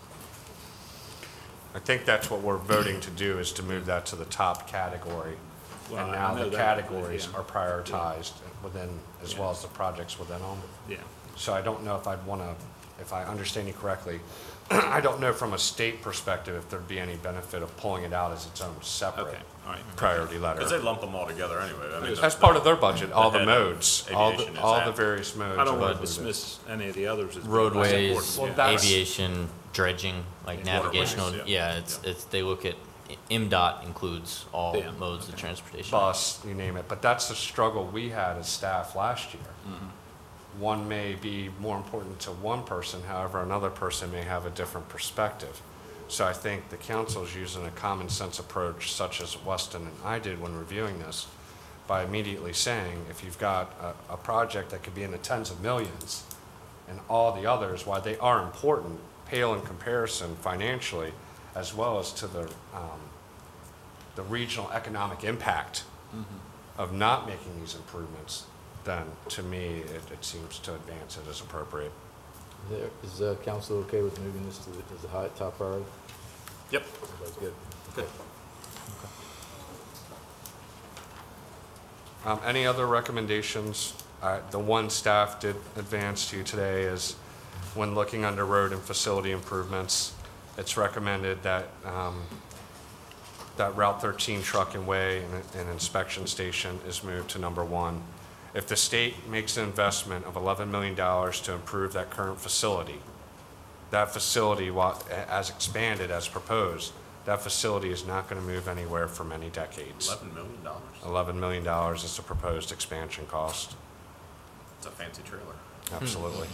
Speaker 2: I think that's what we're voting to do, is to move that to the top category.
Speaker 6: Well,
Speaker 2: And
Speaker 6: I
Speaker 2: now
Speaker 6: know
Speaker 2: the
Speaker 6: that,
Speaker 2: categories
Speaker 6: yeah.
Speaker 2: are prioritized within, as well
Speaker 6: Yeah.
Speaker 2: as the projects within them.
Speaker 6: Yeah.
Speaker 2: So I don't know if I'd want to, if I understand you correctly, I don't know from a state perspective if there'd be any benefit of pulling it out as its own separate
Speaker 6: Okay, all right.
Speaker 2: priority
Speaker 8: Because they
Speaker 2: letter.
Speaker 8: lump them all together anyway. I mean,
Speaker 2: That's part of their budget, all the
Speaker 8: head of
Speaker 2: modes, all
Speaker 8: aviation is
Speaker 2: the
Speaker 8: that.
Speaker 2: various modes.
Speaker 6: I don't
Speaker 2: are
Speaker 6: want to
Speaker 2: included.
Speaker 6: dismiss any of the others as being less
Speaker 9: Roadways,
Speaker 6: important.
Speaker 2: Well, that's-
Speaker 9: aviation, dredging, like
Speaker 8: Yeah.
Speaker 9: navigational,
Speaker 8: Waterways,
Speaker 9: yeah, they look at, MDOT includes all
Speaker 6: Yeah.
Speaker 9: modes of transportation.
Speaker 2: Bus, you name it. But that's the struggle we had as staff last year. One may be more important to one person, however, another person may have a different perspective. So I think the council's using a common sense approach, such as Weston and I did when reviewing this, by immediately saying, if you've got a project that could be in the tens of millions, and all the others, while they are important, pale in comparison financially, as well as to the regional economic impact of not making these improvements, then to me, it seems to advance it as appropriate.
Speaker 1: Is council okay with moving this to as a high, top priority?
Speaker 8: Yep.
Speaker 1: Everybody's good?
Speaker 8: Good.
Speaker 2: Any other recommendations? The one staff did advance to you today is when looking under road and facility improvements, it's recommended that that Route 13 truck and way and inspection station is moved to number 1. If the state makes an investment of $11 million to improve that current facility, that facility, as expanded, as proposed, that facility is not going to move anywhere for many decades.
Speaker 8: $11 million?
Speaker 2: $11 million is the proposed expansion cost.
Speaker 8: It's a fancy trailer.
Speaker 2: Absolutely.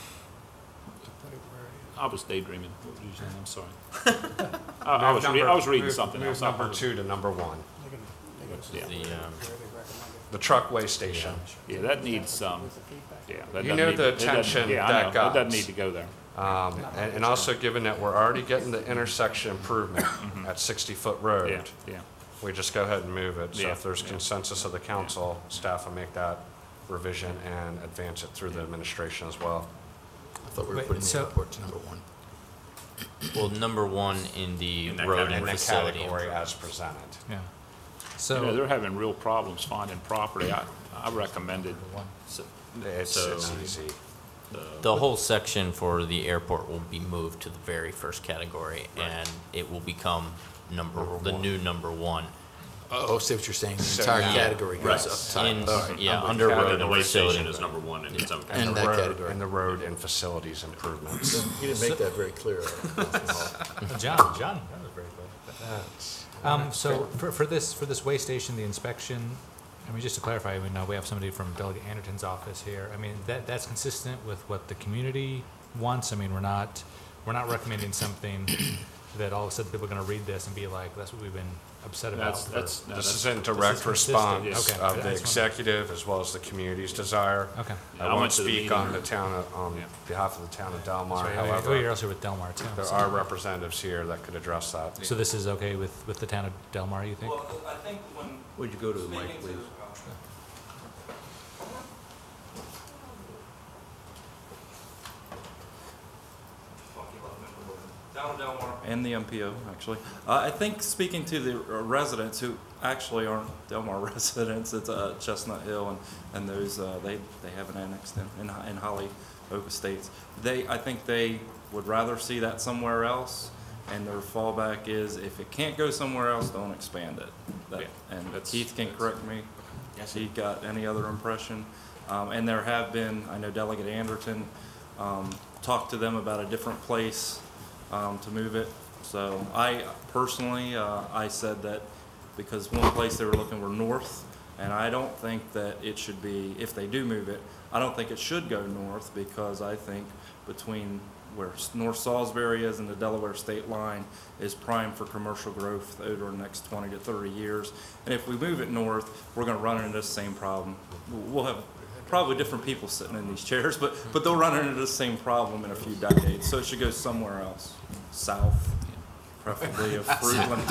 Speaker 6: I was daydreaming. What was you saying? I'm sorry. I was reading something
Speaker 2: Move
Speaker 6: else.
Speaker 2: number 2 to number 1.
Speaker 6: Yeah.
Speaker 2: The truckway station.
Speaker 6: Yeah, that needs some, yeah. that
Speaker 2: You
Speaker 6: doesn't
Speaker 2: know
Speaker 6: need
Speaker 2: the
Speaker 6: to- it doesn't-
Speaker 2: attention
Speaker 6: yeah, I
Speaker 2: that
Speaker 6: know. It
Speaker 2: got.
Speaker 6: doesn't need to go there.
Speaker 2: And also given that we're already getting the intersection improvement at 60-foot road,
Speaker 6: Yeah, yeah.
Speaker 2: we just go ahead and move it. So
Speaker 6: Yeah,
Speaker 2: if there's
Speaker 6: yeah.
Speaker 2: consensus of the council, staff will make that revision and advance it through the administration as well.
Speaker 1: I thought we were
Speaker 3: Wait,
Speaker 1: putting the
Speaker 3: so-
Speaker 1: airport to number 1.
Speaker 9: Well, number 1 in the
Speaker 8: In that
Speaker 9: road
Speaker 8: category.
Speaker 9: and
Speaker 2: In the
Speaker 9: facility.
Speaker 2: category as presented.
Speaker 3: Yeah.
Speaker 6: You know, they're
Speaker 3: So,
Speaker 6: having real problems finding property. I recommended,
Speaker 2: It's easy.
Speaker 9: The whole section for the airport will be moved to the very first category, and it will become the new number 1.
Speaker 1: Oh, see what you're saying, the
Speaker 2: So,
Speaker 1: entire
Speaker 2: yeah.
Speaker 1: category goes up top.
Speaker 9: In,
Speaker 1: All right.
Speaker 9: yeah,
Speaker 2: I'm with
Speaker 9: under
Speaker 2: Kevin.
Speaker 9: road
Speaker 8: And the
Speaker 9: and
Speaker 8: way station
Speaker 9: facility.
Speaker 8: is number 1 in its own
Speaker 1: And
Speaker 8: category.
Speaker 2: the
Speaker 1: that
Speaker 2: road-
Speaker 1: category.
Speaker 2: And the road and facilities improvements.
Speaker 1: You didn't make that very clear.
Speaker 3: John was very good. So for this way station, the inspection, I mean, just to clarify, we know we have somebody from Delegate Anderton's office here. I mean, that's consistent with what the community wants. I mean, we're not recommending something that all of a sudden people are going to read this and be like, that's what we've been upset about.
Speaker 6: that's,
Speaker 2: This is in direct
Speaker 3: consistent.
Speaker 2: response
Speaker 3: Okay.
Speaker 2: of the
Speaker 3: That's
Speaker 2: executive as well as the community's desire.
Speaker 3: Okay.
Speaker 6: Yeah,
Speaker 2: I
Speaker 6: I
Speaker 2: won't
Speaker 6: went to the
Speaker 2: speak
Speaker 6: meeting.
Speaker 2: on the town, on
Speaker 6: Yeah.
Speaker 2: behalf of the town of Delmar,
Speaker 3: Sorry,
Speaker 2: however,
Speaker 3: you're also with Delmar too.
Speaker 2: there
Speaker 3: so-
Speaker 2: are representatives here that could address that.
Speaker 3: So this is okay with the town of Delmar, you think?
Speaker 10: Well, I think when
Speaker 7: Would you go to the mic,
Speaker 10: speaking to,
Speaker 7: please?
Speaker 10: Down Delmar and the MPO, actually. I think speaking to the residents who actually aren't Delmar residents, it's Chestnut Hill and those, they have an annex in Holly Oak Estates. I think they would rather see that somewhere else, and their fallback is if it can't go somewhere else, don't expand it.
Speaker 6: Yeah,
Speaker 10: And
Speaker 6: that's-
Speaker 10: Keith can correct me if he got any other impression. And there have been, I know Delegate Anderton talked to them about a different place to move it. So I personally, I said that because one place they were looking were north, and I don't think that it should be, if they do move it, I don't think it should go north because I think between where North Salisbury is and the Delaware state line is prime for commercial growth over the next 20 to 30 years. And if we move it north, we're going to run into the same problem. We'll have probably different people sitting in these chairs, but they'll run into the same problem in a few decades. So it should go somewhere else, south, preferably of Fruitland.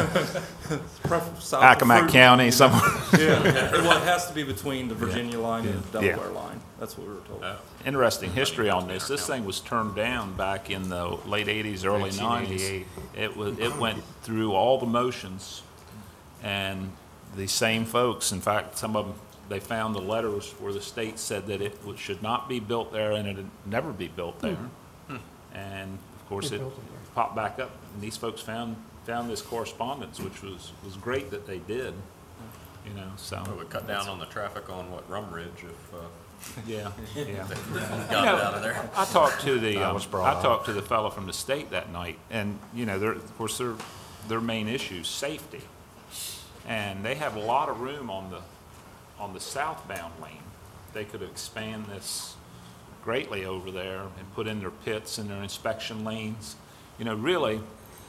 Speaker 10: South of
Speaker 6: Accomack
Speaker 10: Fruitland.
Speaker 6: County, somewhere.
Speaker 10: Yeah, well, it has to be between the Virginia line and the
Speaker 6: Yeah.
Speaker 10: Delaware line. That's what we were told.
Speaker 6: Interesting history on this. This thing was turned down back in the late 80s, early 90s.
Speaker 2: 1988.
Speaker 6: It went through all the motions, and the same folks, in fact, some of them, they found the letters where the state said that it should not be built there and it'd never be built there. And of course,
Speaker 5: They
Speaker 6: it
Speaker 5: built it there.
Speaker 6: popped back up, and these folks found this correspondence, which was great that they did, you know, so.
Speaker 8: It would cut down on the traffic on Rum Ridge if
Speaker 6: Yeah, yeah.
Speaker 8: got it out of there.
Speaker 6: I talked to the,
Speaker 2: That was brought
Speaker 6: I talked to the fellow from the state that night, and, you know, of course, their main issue is safety. And they have a lot of room on the southbound lane. They could expand this greatly over there and put in their pits and their inspection lanes. You know, really,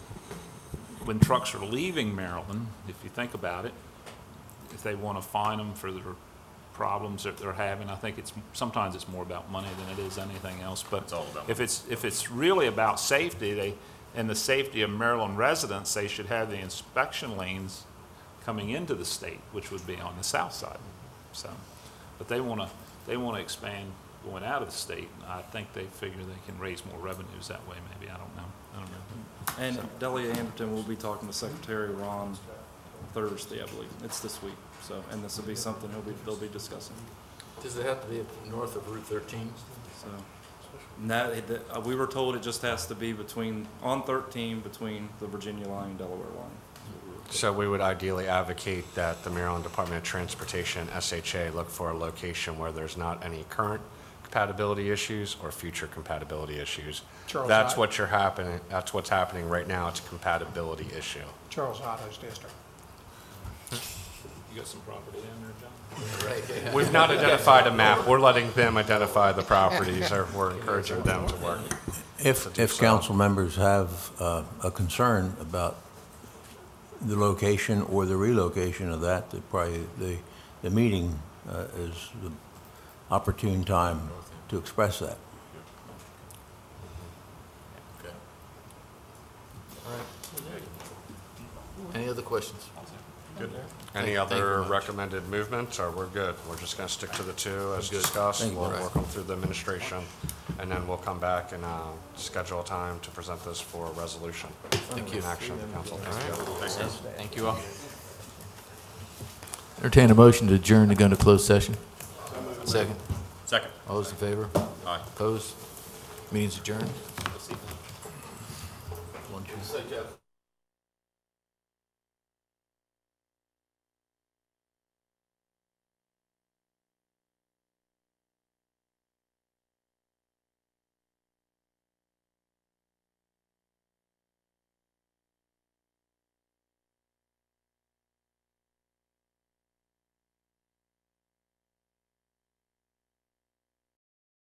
Speaker 6: when trucks are leaving Maryland, if you think about it, if they want to fine them for their problems that they're having, I think sometimes it's more about money than it is anything else. But
Speaker 8: It's all about
Speaker 6: if it's really about safety, and the safety of Maryland residents, they should have the inspection lanes coming into the state, which would be on the south side. So, but they want to expand going out of the state. I think they figure they can raise more revenues that way, maybe, I don't know.
Speaker 10: And Delegate Anderton will be talking to Secretary Ron Thursday, I believe. It's this week, so, and this will be something they'll be discussing.
Speaker 1: Does it have to be north of Route 13?
Speaker 10: So, no, we were told it just has to be on 13, between the Virginia line and Delaware line.
Speaker 2: So we would ideally advocate that the Maryland Department of Transportation, SHA, look for a location where there's not any current compatibility issues or future compatibility issues. That's what's happening right now. It's a compatibility issue.
Speaker 5: Charles Otto's district.
Speaker 6: You got some property down there, John?
Speaker 1: Right.
Speaker 2: We've not identified a map. We're letting them identify the properties, or we're encouraging them to work.
Speaker 7: If council members have a concern about the location or the relocation of that, probably the meeting is the opportune time to express that.
Speaker 1: Okay. All right. Any other questions?
Speaker 2: Good.
Speaker 1: Thank
Speaker 2: Any
Speaker 1: you
Speaker 2: other
Speaker 1: very much.
Speaker 2: recommended movements, or we're good? We're just going to stick to the two as
Speaker 1: Good.
Speaker 2: discussed.
Speaker 7: Thank you.
Speaker 2: We'll
Speaker 1: Right.
Speaker 2: work them through the administration, and then we'll come back and schedule a time to present this for a resolution.
Speaker 1: Thank you.
Speaker 2: In action of the council.
Speaker 9: Thank you all.
Speaker 1: Entertain a motion to adjourn to go into closed session. Second.
Speaker 8: Second.
Speaker 1: All those in favor?
Speaker 8: Aye.
Speaker 1: Opposed? Meeting's adjourned.
Speaker 7: One, two.